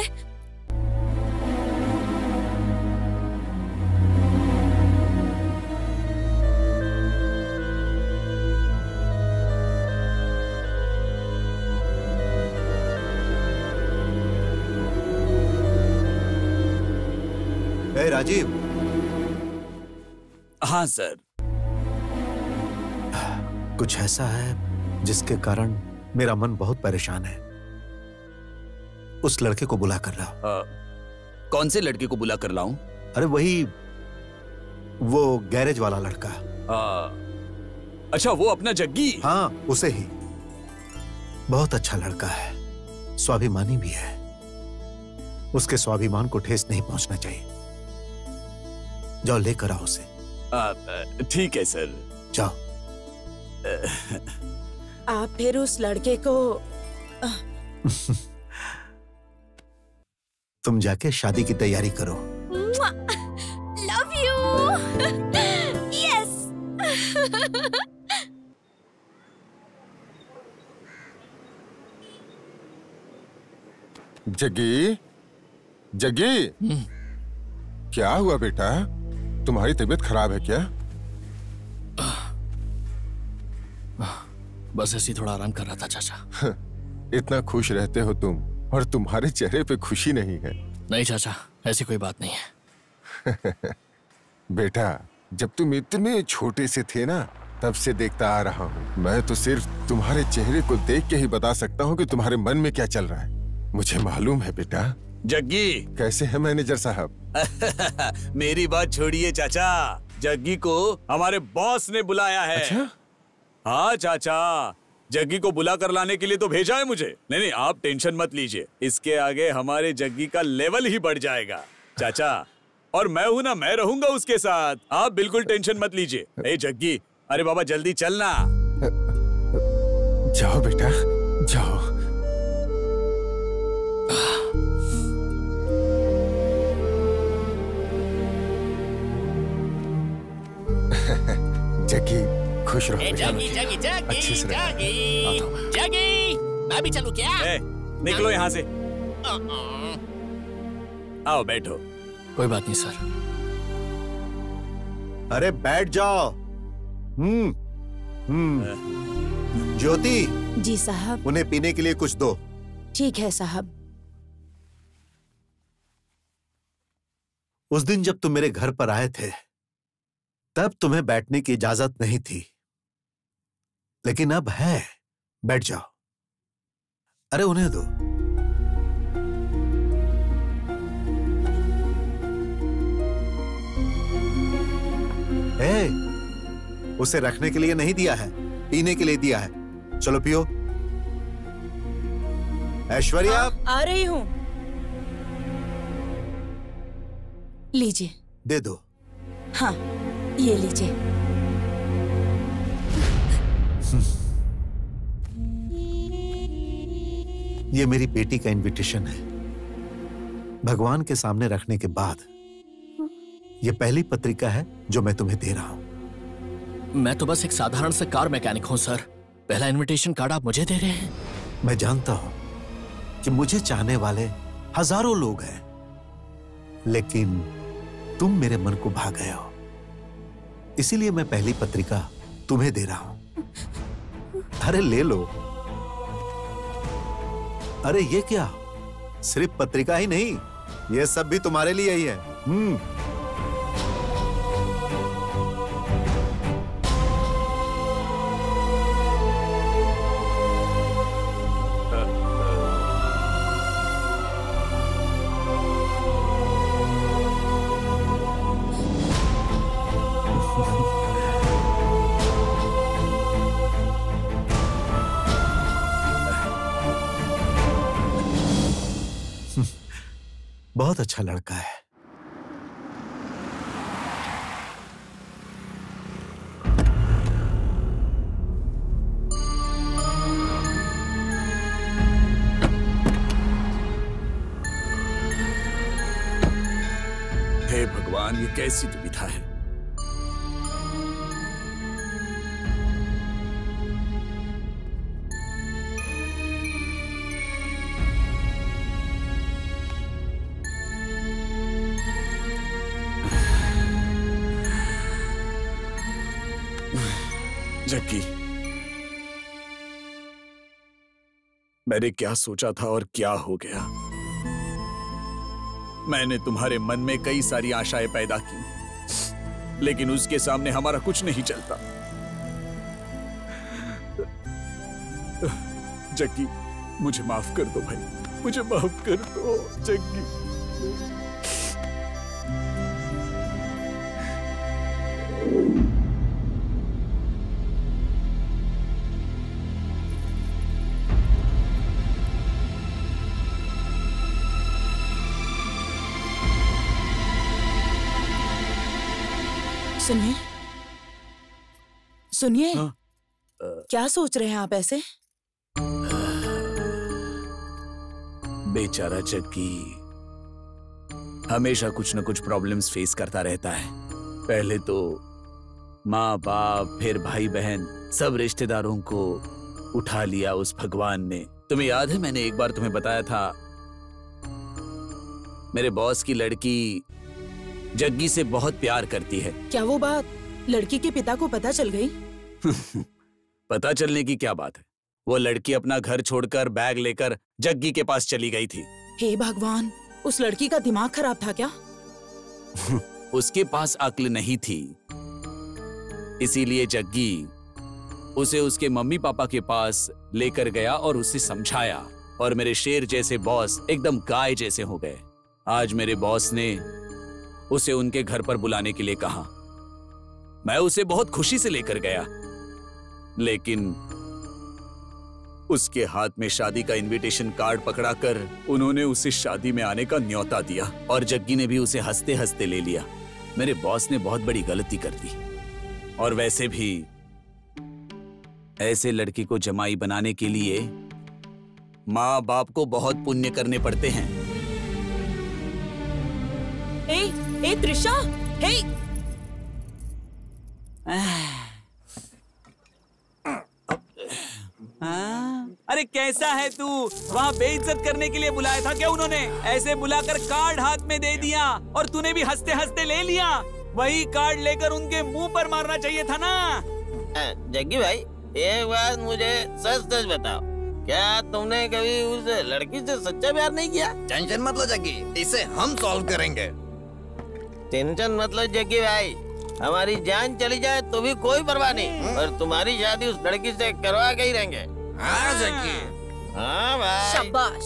ए राजीव। हाँ सर। कुछ ऐसा है जिसके कारण मेरा मन बहुत परेशान है। उस लड़के को बुला कर लाओ। कौन से लड़के को बुला कर लाऊं? अरे वही, वो गैरेज वाला लड़का। आ, अच्छा, वो अपना जग्गी? हाँ, उसे ही। बहुत अच्छा लड़का है, स्वाभिमानी भी है। उसके स्वाभिमान को ठेस नहीं पहुंचना चाहिए। जाओ लेकर आओ उसे। ठीक है सर। जाओ। आप फिर उस लड़के को तुम जाके शादी की तैयारी करो। Love you. Yes. Jaggi, Jaggi, क्या हुआ बेटा? तुम्हारी तबीयत खराब है क्या? बस ऐसे ही थोड़ा आराम कर रहा था चाचा। इतना खुश रहते हो तुम, और तुम्हारे चेहरे पे खुशी नहीं है। नहीं चाचा, ऐसी कोई बात नहीं है। बेटा, जब तुम इतने छोटे से थे ना, तब से देखता आ रहा हूँ। मैं तो सिर्फ तुम्हारे चेहरे को देख के ही बता सकता हूँ कि तुम्हारे मन में क्या चल रहा है। मुझे मालूम है बेटा। जग्गी, कैसे है मैनेजर साहब? मेरी बात छोड़िए चाचा, जग्गी को हमारे बॉस ने बुलाया है। अच्छा? हाँ चाचा, जग्गी को बुला कर लाने के लिए तो भेजा है मुझे। नहीं नहीं, आप टेंशन मत लीजिए, इसके आगे हमारे जग्गी का लेवल ही बढ़ जाएगा चाचा। और मैं हूं ना, मैं रहूंगा उसके साथ, आप बिल्कुल टेंशन मत लीजिए। ए जग्गी, अरे बाबा जल्दी चलना। जाओ बेटा, जाओ। जग्गी, खुश रहो। जगी, जगी, जगी, अच्छे से जगी, जगी, मैं भी चलूं क्या? ए, निकलो यहाँ से। आओ बैठो। कोई बात नहीं सर। अरे बैठ जाओ। हम्म हम्म ज्योति। जी साहब। उन्हें पीने के लिए कुछ दो। ठीक है साहब। उस दिन जब तुम मेरे घर पर आए थे, तब तुम्हें बैठने की इजाजत नहीं थी, लेकिन अब है। बैठ जाओ। अरे उन्हें दो। ए, उसे रखने के लिए नहीं दिया है, पीने के लिए दिया है। चलो पियो। ऐश्वर्या। आ, आ रही हूं। लीजिए। दे दो। हाँ, ये लीजिए। ये मेरी बेटी का इनविटेशन है। भगवान के सामने रखने के बाद ये पहली पत्रिका है जो मैं तुम्हें दे रहा हूं। मैं तो बस एक साधारण सा कार मैकेनिक हूं सर। पहला इनविटेशन कार्ड आप मुझे दे रहे हैं? मैं जानता हूं कि मुझे चाहने वाले हजारों लोग हैं, लेकिन तुम मेरे मन को भा गए हो। इसीलिए मैं पहली पत्रिका तुम्हें दे रहा हूं। अरे ले लो। अरे ये क्या, सिर्फ पत्रिका ही नहीं, ये सब भी तुम्हारे लिए ही है। हम्म। बहुत अच्छा लड़का है। हे भगवान, ये कैसी दुविधा है। जग्गी, मैंने क्या सोचा था और क्या हो गया। मैंने तुम्हारे मन में कई सारी आशाएं पैदा की, लेकिन उसके सामने हमारा कुछ नहीं चलता। जग्गी, मुझे माफ कर दो भाई, मुझे माफ कर दो जग्गी। सुनिए सुनिए, क्या सोच रहे हैं आप ऐसे? बेचारा जग्गी हमेशा कुछ न कुछ प्रॉब्लम्स फेस करता रहता है। पहले तो माँ बाप, फिर भाई बहन, सब रिश्तेदारों को उठा लिया उस भगवान ने। तुम्हें याद है मैंने एक बार तुम्हें बताया था मेरे बॉस की लड़की जग्गी से बहुत प्यार करती है। क्या वो बात लड़की के पिता को पता चल गई? पता चलने की क्या बात है, वो लड़की अपना घर छोड़कर बैग लेकर जग्गी के पास चली गई थी। हे भगवान, उस लड़की का दिमाग खराब था क्या? उसके पास अक्ल नहीं थी, इसीलिए जग्गी उसे उसके मम्मी पापा के पास लेकर गया और उसे समझाया, और मेरे शेर जैसे बॉस एकदम गाय जैसे हो गए। आज मेरे बॉस ने उसे उनके घर पर बुलाने के लिए कहा। मैं उसे बहुत खुशी से लेकर गया, लेकिन उसके हाथ में शादी का इनविटेशन कार्ड पकड़ाकर उन्होंने उसे शादी में आने का न्योता दिया, और जग्गी ने भी उसे हंसते हंसते ले लिया। मेरे बॉस ने बहुत बड़ी गलती कर दी, और वैसे भी ऐसे लड़की को जमाई बनाने के लिए माँ बाप को बहुत पुण्य करने पड़ते हैं। ए, ए त्रिशा, हे! अरे कैसा है तू? वहाँ बेइज्जत करने के लिए बुलाया था क्या उन्होंने? ऐसे बुलाकर कार्ड हाथ में दे दिया और तूने भी हंसते हंसते ले लिया। वही कार्ड लेकर उनके मुंह पर मारना चाहिए था ना। जग्गी भाई, एक बात मुझे सच सच बताओ, क्या तुमने कभी उस लड़की से सच्चा प्यार नहीं किया? टेंशन मत लो जग्गी, इसे हम सॉल्व करेंगे। टेंशन मत लो जग्गी भाई, हमारी जान चली जाए तो भी कोई परवाह नहीं, पर तुम्हारी शादी उस लड़की से करवा के ही रहेंगे। हाँ जग्गी। हाँ भाई। शाबाश,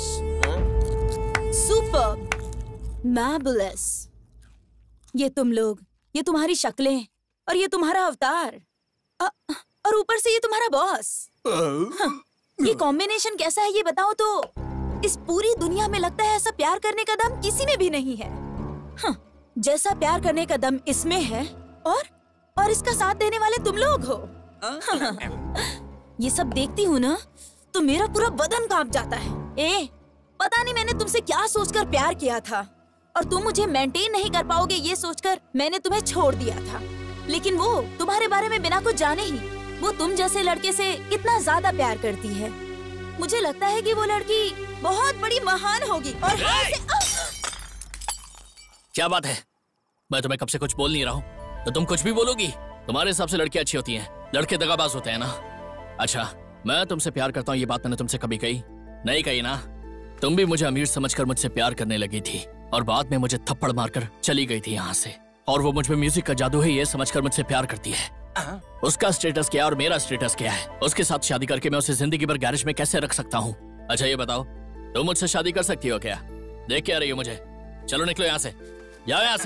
सुपर, मैर्वेलस। ये तुम लोग, ये तुम्हारी शक्लें और ये तुम्हारा अवतार, अ, और ऊपर से ये तुम्हारा बॉस। हाँ, ये कॉम्बिनेशन कैसा है ये बताओ तो। इस पूरी दुनिया में लगता है ऐसा प्यार करने का दम किसी में भी नहीं है। हाँ, जैसा प्यार करने का दम इसमें है, और और इसका साथ देने वाले तुम लोग हो। हाँ, ये सब देखती हूँ ना तो मेरा पूरा बदन कांप जाता है। ए, पता नहीं मैंने तुमसे क्या सोचकर प्यार किया था, और तुम मुझे मेंटेन नहीं कर पाओगे ये सोचकर मैंने तुम्हें छोड़ दिया था। लेकिन वो तुम्हारे बारे में बिना कुछ जाने ही वो तुम जैसे लड़के से कितना ज्यादा प्यार करती है। मुझे लगता है कि वो लड़की बहुत बड़ी महान होगी। और हाँ से... क्या बात है? मैं तुम्हें कब से कुछ बोल नहीं रहा हूँ तो तुम कुछ भी बोलोगी? तुम्हारे हिसाब से लड़कियां अच्छी होती हैं, लड़के दगाबाज होते हैं ना। अच्छा, मैं तुमसे प्यार करता हूँ ये बात मैंने तुमसे कभी कही नहीं कही ना। तुम भी मुझे अमीर समझकर मुझसे प्यार करने लगी थी और बाद में मुझे थप्पड़ मारकर चली गई थी यहाँ से। और वो मुझ में म्यूजिक का जादू है ये समझकर मुझसे प्यार करती है। उसका स्टेटस क्या और मेरा स्टेटस क्या है? उसके साथ शादी करके मैं उसे जिंदगी भर गैरेज में कैसे रख सकता हूँ? अच्छा ये बताओ, तुम मुझसे शादी कर सकती हो क्या? देख क्या रही हो मुझे? चलो निकलो यहाँ से, जाओ यहाँ से।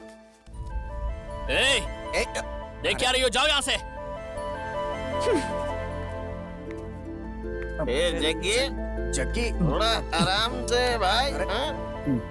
ए, ए, देख क्या रही हो, जाओ यहाँ से। ए, जग्गी जग्गी थोड़ा आराम से भाई। हाँ?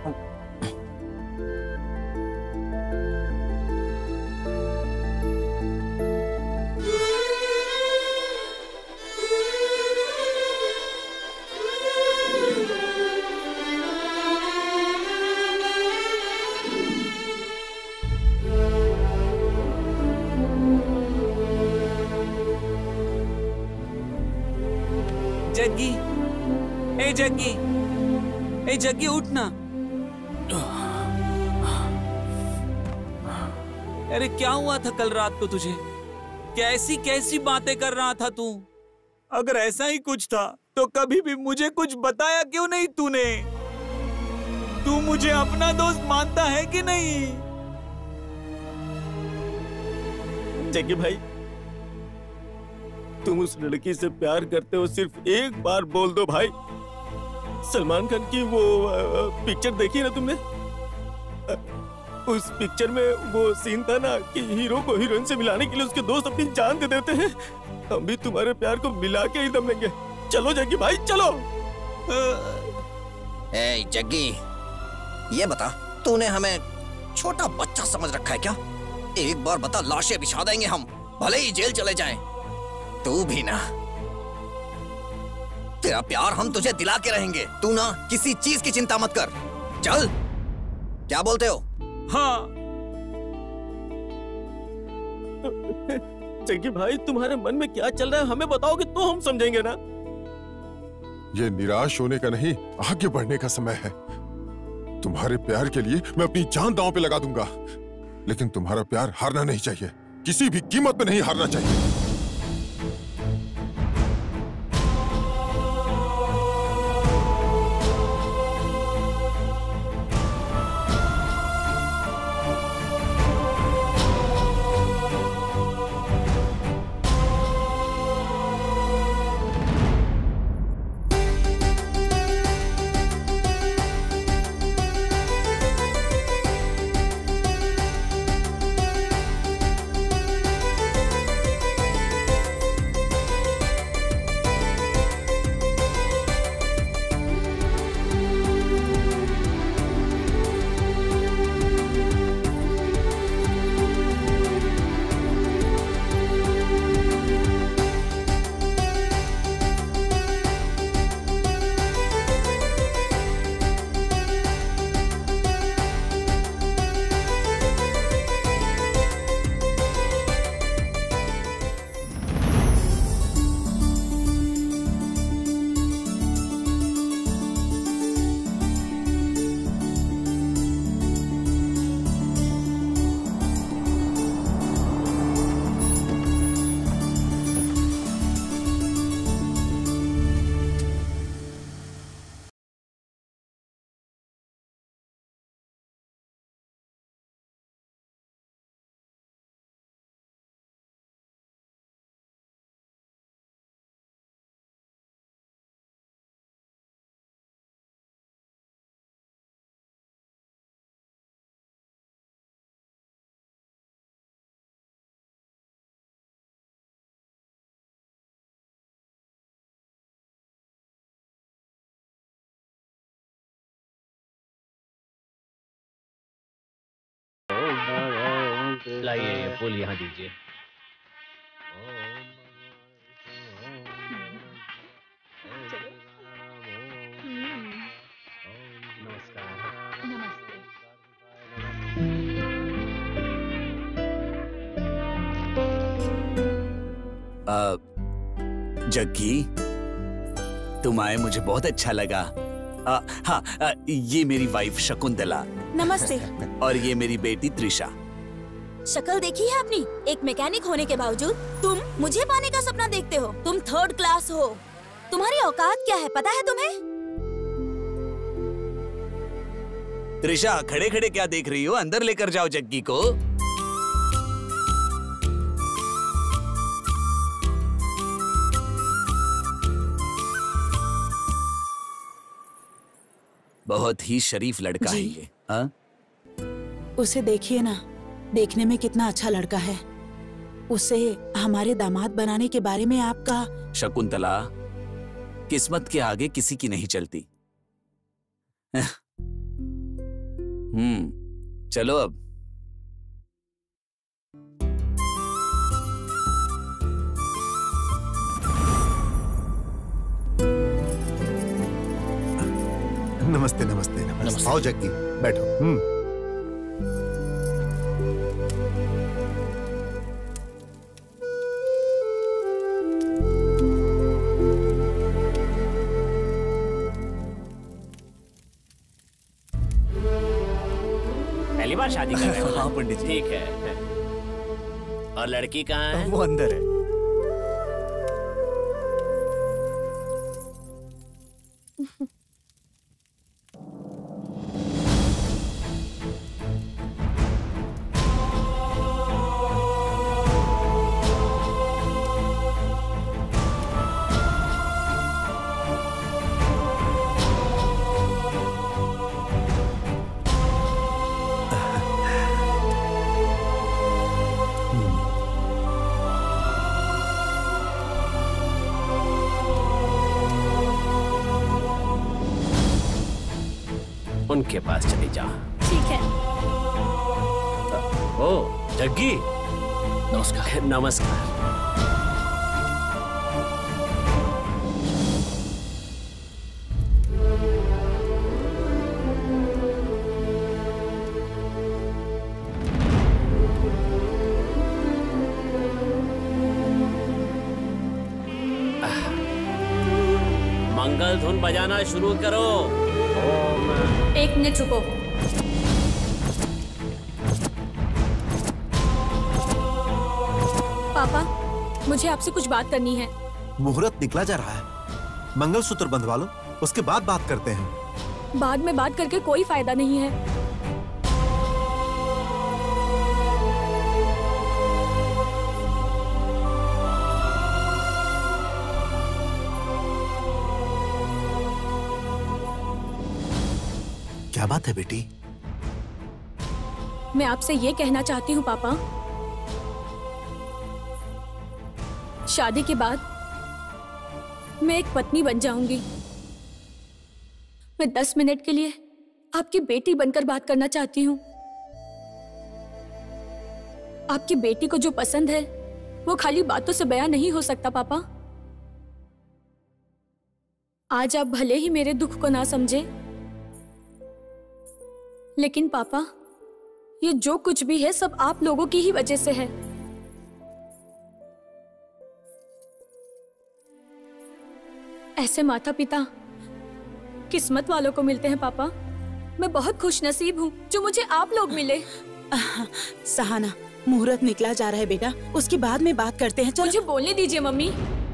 जग्गी, ए जग्गी, ए जग्गी उठ ना। अरे क्या हुआ था कल रात को तुझे? कैसी कैसी बातें कर रहा था तू? अगर ऐसा ही कुछ था तो कभी भी मुझे कुछ बताया क्यों नहीं तूने? तू मुझे अपना दोस्त मानता है कि नहीं? जग्गी भाई, तुम उस लड़की से प्यार करते हो, सिर्फ एक बार बोल दो भाई। सलमान खान की वो पिक्चर देखी ना तुमने? उस पिक्चर में वो सीन था ना कि हीरो को हीरोइन से मिलाने के लिए उसके दोस्त अपनी जान दे देते हैं। हम भी तुम्हारे प्यार को मिला के ही दम लेंगे। चलो जग्गी भाई चलो। ए जग्गी, ये बता, तूने हमें छोटा बच्चा समझ रखा है क्या? एक बार बता, लाशें बिछा देंगे हम, भले ही जेल चले जाएं। तू भी ना, तेरा प्यार हम तुझे दिला के रहेंगे। तू ना किसी चीज की चिंता मत कर। चल, क्या बोलते हो? हाँ। जग्गी भाई, तुम्हारे मन में क्या चल रहा है हमें बताओगे तो हम समझेंगे ना। ये निराश होने का नहीं, आगे बढ़ने का समय है। तुम्हारे प्यार के लिए मैं अपनी जान दांव पे लगा दूंगा, लेकिन तुम्हारा प्यार हारना नहीं चाहिए, किसी भी कीमत पे नहीं हारना चाहिए। लाइए ये फूल यहाँ दीजिए। जग्गी, तुम आए मुझे बहुत अच्छा लगा। आ, हाँ, आ, ये मेरी वाइफ शकुंतला। नमस्ते। और ये मेरी बेटी त्रिशा। शक्ल देखी है अपनी? एक मैकेनिक होने के बावजूद तुम मुझे पाने का सपना देखते हो। तुम थर्ड क्लास हो। तुम्हारी औकात क्या है पता है तुम्हें? त्रिशा, खड़े खड़े क्या देख रही हो? अंदर लेकर जाओ जग्गी को। बहुत ही शरीफ लड़का है ये। हाँ? उसे देखिए ना, देखने में कितना अच्छा लड़का है। उसे हमारे दामाद बनाने के बारे में आपका। शकुंतला, किस्मत के आगे किसी की नहीं चलती। हम्म, चलो अब। नमस्ते नमस्ते नमस्ते। आओ जग्गी, बैठो। हम्म। पहली बार शादी कर रहे हो? हाँ पंडित जी। ठीक है। और लड़की कहाँ है? वो अंदर है। उनके पास चली जा। ठीक है। ओ जग्गी, नमस्कार। नमस्कार। मंगल धुन बजाना शुरू करो। एक मिनट रुको। पापा, मुझे आपसे कुछ बात करनी है। मुहूर्त निकला जा रहा है, मंगलसूत्र बंधवा लो, उसके बाद बात करते हैं। बाद में बात करके कोई फायदा नहीं है। क्या बात है बेटी? मैं आपसे ये कहना चाहती हूँ पापा, शादी के बाद मैं एक पत्नी बन जाऊंगी। मैं दस मिनट के लिए आपकी बेटी बनकर बात करना चाहती हूँ। आपकी बेटी को जो पसंद है वो खाली बातों से बयां नहीं हो सकता पापा। आज आप भले ही मेरे दुख को ना समझे, लेकिन पापा ये जो कुछ भी है सब आप लोगों की ही वजह से है। ऐसे माता पिता किस्मत वालों को मिलते हैं पापा। मैं बहुत खुश नसीब हूँ जो मुझे आप लोग मिले। सहाना, मुहूर्त निकला जा रहा है बेटा, उसके बाद में बात करते हैं। चलो। मुझे बोलने दीजिए मम्मी।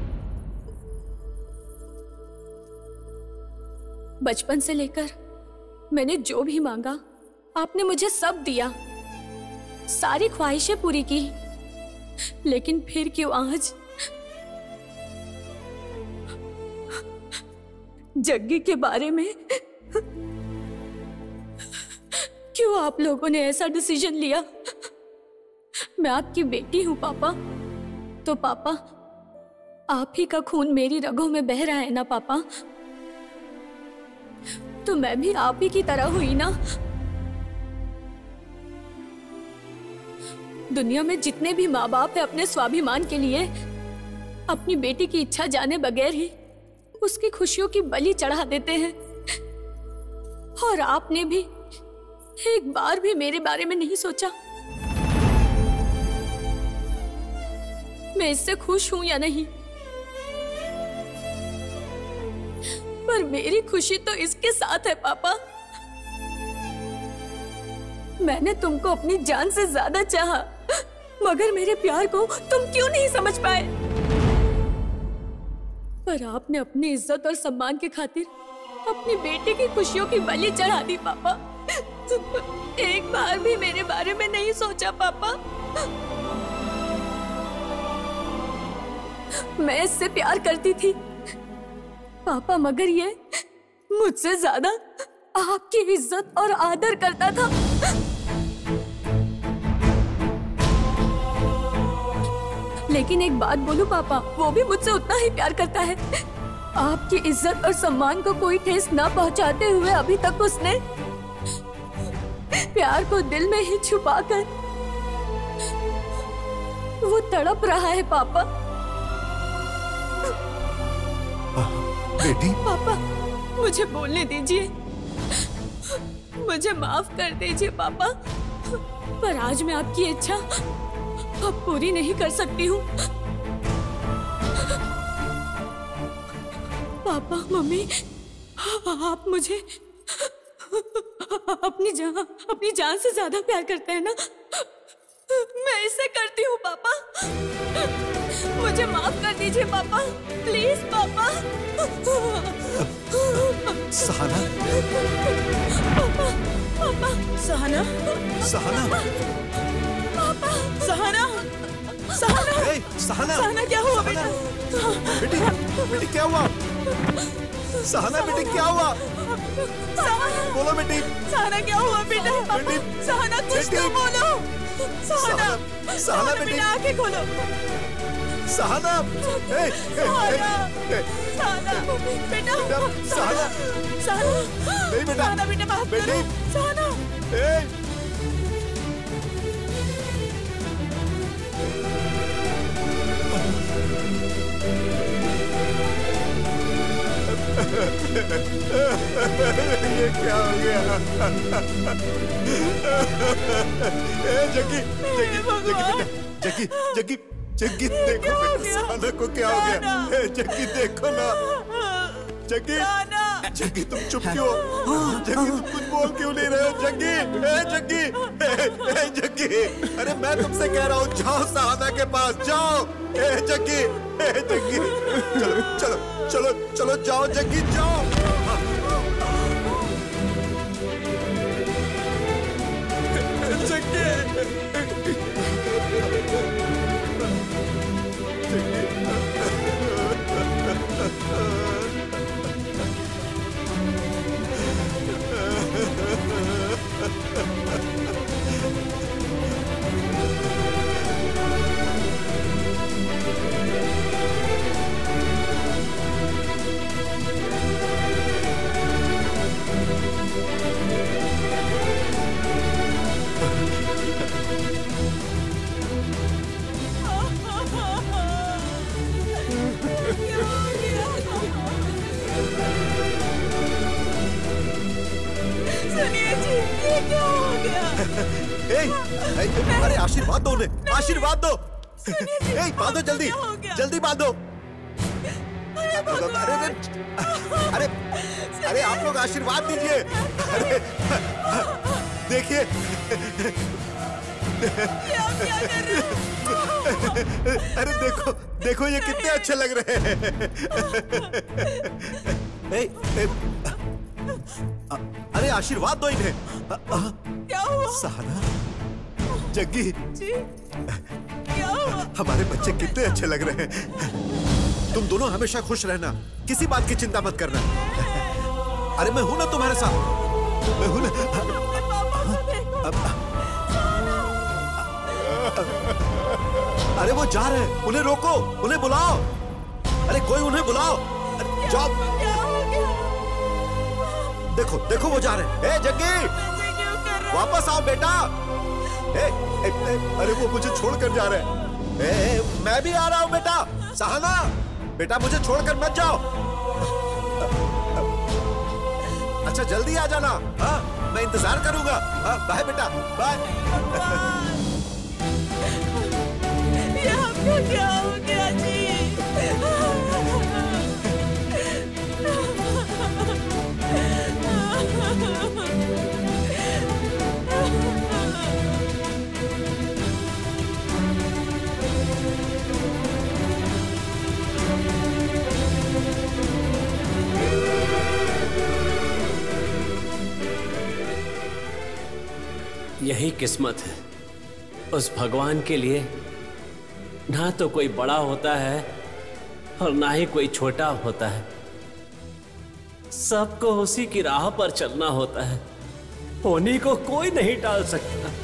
बचपन से लेकर मैंने जो भी मांगा आपने मुझे सब दिया, सारी ख्वाहिशें पूरी की, लेकिन फिर क्यों आज जग्गी के बारे में क्यों आप लोगों ने ऐसा डिसीजन लिया? मैं आपकी बेटी हूं पापा, तो पापा आप ही का खून मेरी रगों में बह रहा है ना पापा, तो मैं भी आप ही की तरह हुई ना। दुनिया में जितने भी माँ बाप है अपने स्वाभिमान के लिए अपनी बेटी की इच्छा जाने बगैर ही उसकी खुशियों की बलि चढ़ा देते हैं, और आपने भी एक बार भी मेरे बारे में नहीं सोचा मैं इससे खुश हूं या नहीं। पर मेरी खुशी तो इसके साथ है पापा। मैंने तुमको अपनी जान से ज्यादा चाहा, मगर मेरे प्यार को तुम क्यों नहीं समझ पाए? पर आपने अपनी इज्जत और सम्मान की खातिर अपनी बेटे की खुशियों की बलि चढ़ा दी पापा। एक बार भी मेरे बारे में नहीं सोचा पापा। मैं इससे प्यार करती थी पापा, मगर ये मुझसे ज्यादा आपकी इज्जत और आदर करता था। लेकिन एक बात बोलूं पापा, वो भी मुझसे उतना ही प्यार करता है। आपकी इज्जत और सम्मान को कोई ठेस न पहुंचाते हुए अभी तक उसने प्यार को दिल में ही छुपाकर वो तड़प रहा है पापा। बेटी, पापा मुझे बोलने दीजिए, मुझे माफ कर दीजिए पापा, पर आज मैं आपकी इच्छा अब पूरी नहीं कर सकती हूँ। पापा मम्मी, आप मुझे अपनी जान अपनी जान से ज्यादा प्यार करते हैं ना? मैं इसे करती हूँ पापा, मुझे माफ कर दीजिए पापा, प्लीज पापा। सहाना, पापा, पापा, सहाना, सहाना, पापा, सहाना, सहाना, ए, सहाना, सहाना क्या हुआ बेटा? बेटी, बेटी क्या हुआ? सहाना बेटी क्या हुआ? बोलो बेटी। सहाना क्या हुआ बेटा? बेटी, सहाना कुछ तो बोलो। सहाना, सहाना बेटी, आंखें खोलो। सहाना, ए, ए, ए, सहाना, बेटा, सहाना, सहाना, नहीं बेटा, सहाना बेटा बात बेटी, सहाना, ए, ये क्या हो गया? ए, जग्गी, जग्गी, जग्गी, जग्गी, जग्गी, जग्गी, देखो बेटा, सहाना को क्या हो गया? ए, जग्गी देखो ना, जग्गी, जग्गी तुम चुप क्यों? जग्गी तुम कुछ बोल क्यों नहीं रहे हो? जग्गी, ए जग्गी, ए, ए जग्गी, अरे मैं तुमसे कह रहा हूँ जाओ सहाना के पास जाओ। ए जग्गी, ए जग्गी, चलो चलो चलो चलो जाओ जग्गी जाओ। अरे आशीर्वाद दो उन्हें, आशीर्वाद दो। ए, बांधो जल्दी, जल्दी बांधो। अरे अरे अरे आप लोग आशीर्वाद दीजिए। अरे देखिए, अरे देखो देखो ये कितने अच्छे लग रहे हैं। ए, ए, अरे आशीर्वाद दो इन्हें। क्या हुआ? सहाना, जग्गी, क्या हुआ? हमारे बच्चे कितने अच्छे लग रहे हैं। तुम दोनों हमेशा खुश रहना, किसी बात की चिंता मत करना। अरे मैं हूं ना तुम्हारे साथ, मैं हूं ना। अरे वो जा रहे हैं, उन्हें रोको, उन्हें बुलाओ। अरे कोई उन्हें बुलाओ, जाओ। देखो देखो वो जा रहे हैं। ए जग्गी, वापस आओ बेटा। ए, ए, ए, अरे वो मुझे छोड़कर जा रहे हैं। ए, ए, मैं भी आ रहा हूँ बेटा। सहाना बेटा, मुझे छोड़कर मत जाओ। अच्छा जल्दी आ जाना। हाँ, मैं इंतजार करूंगा। हाँ, बाय बेटा, बाय। ये हमको क्या हो गया जी? यही किस्मत है। उस भगवान के लिए ना तो कोई बड़ा होता है और ना ही कोई छोटा होता है। सबको उसी की राह पर चलना होता है। उन्हीं को कोई नहीं टाल सकता।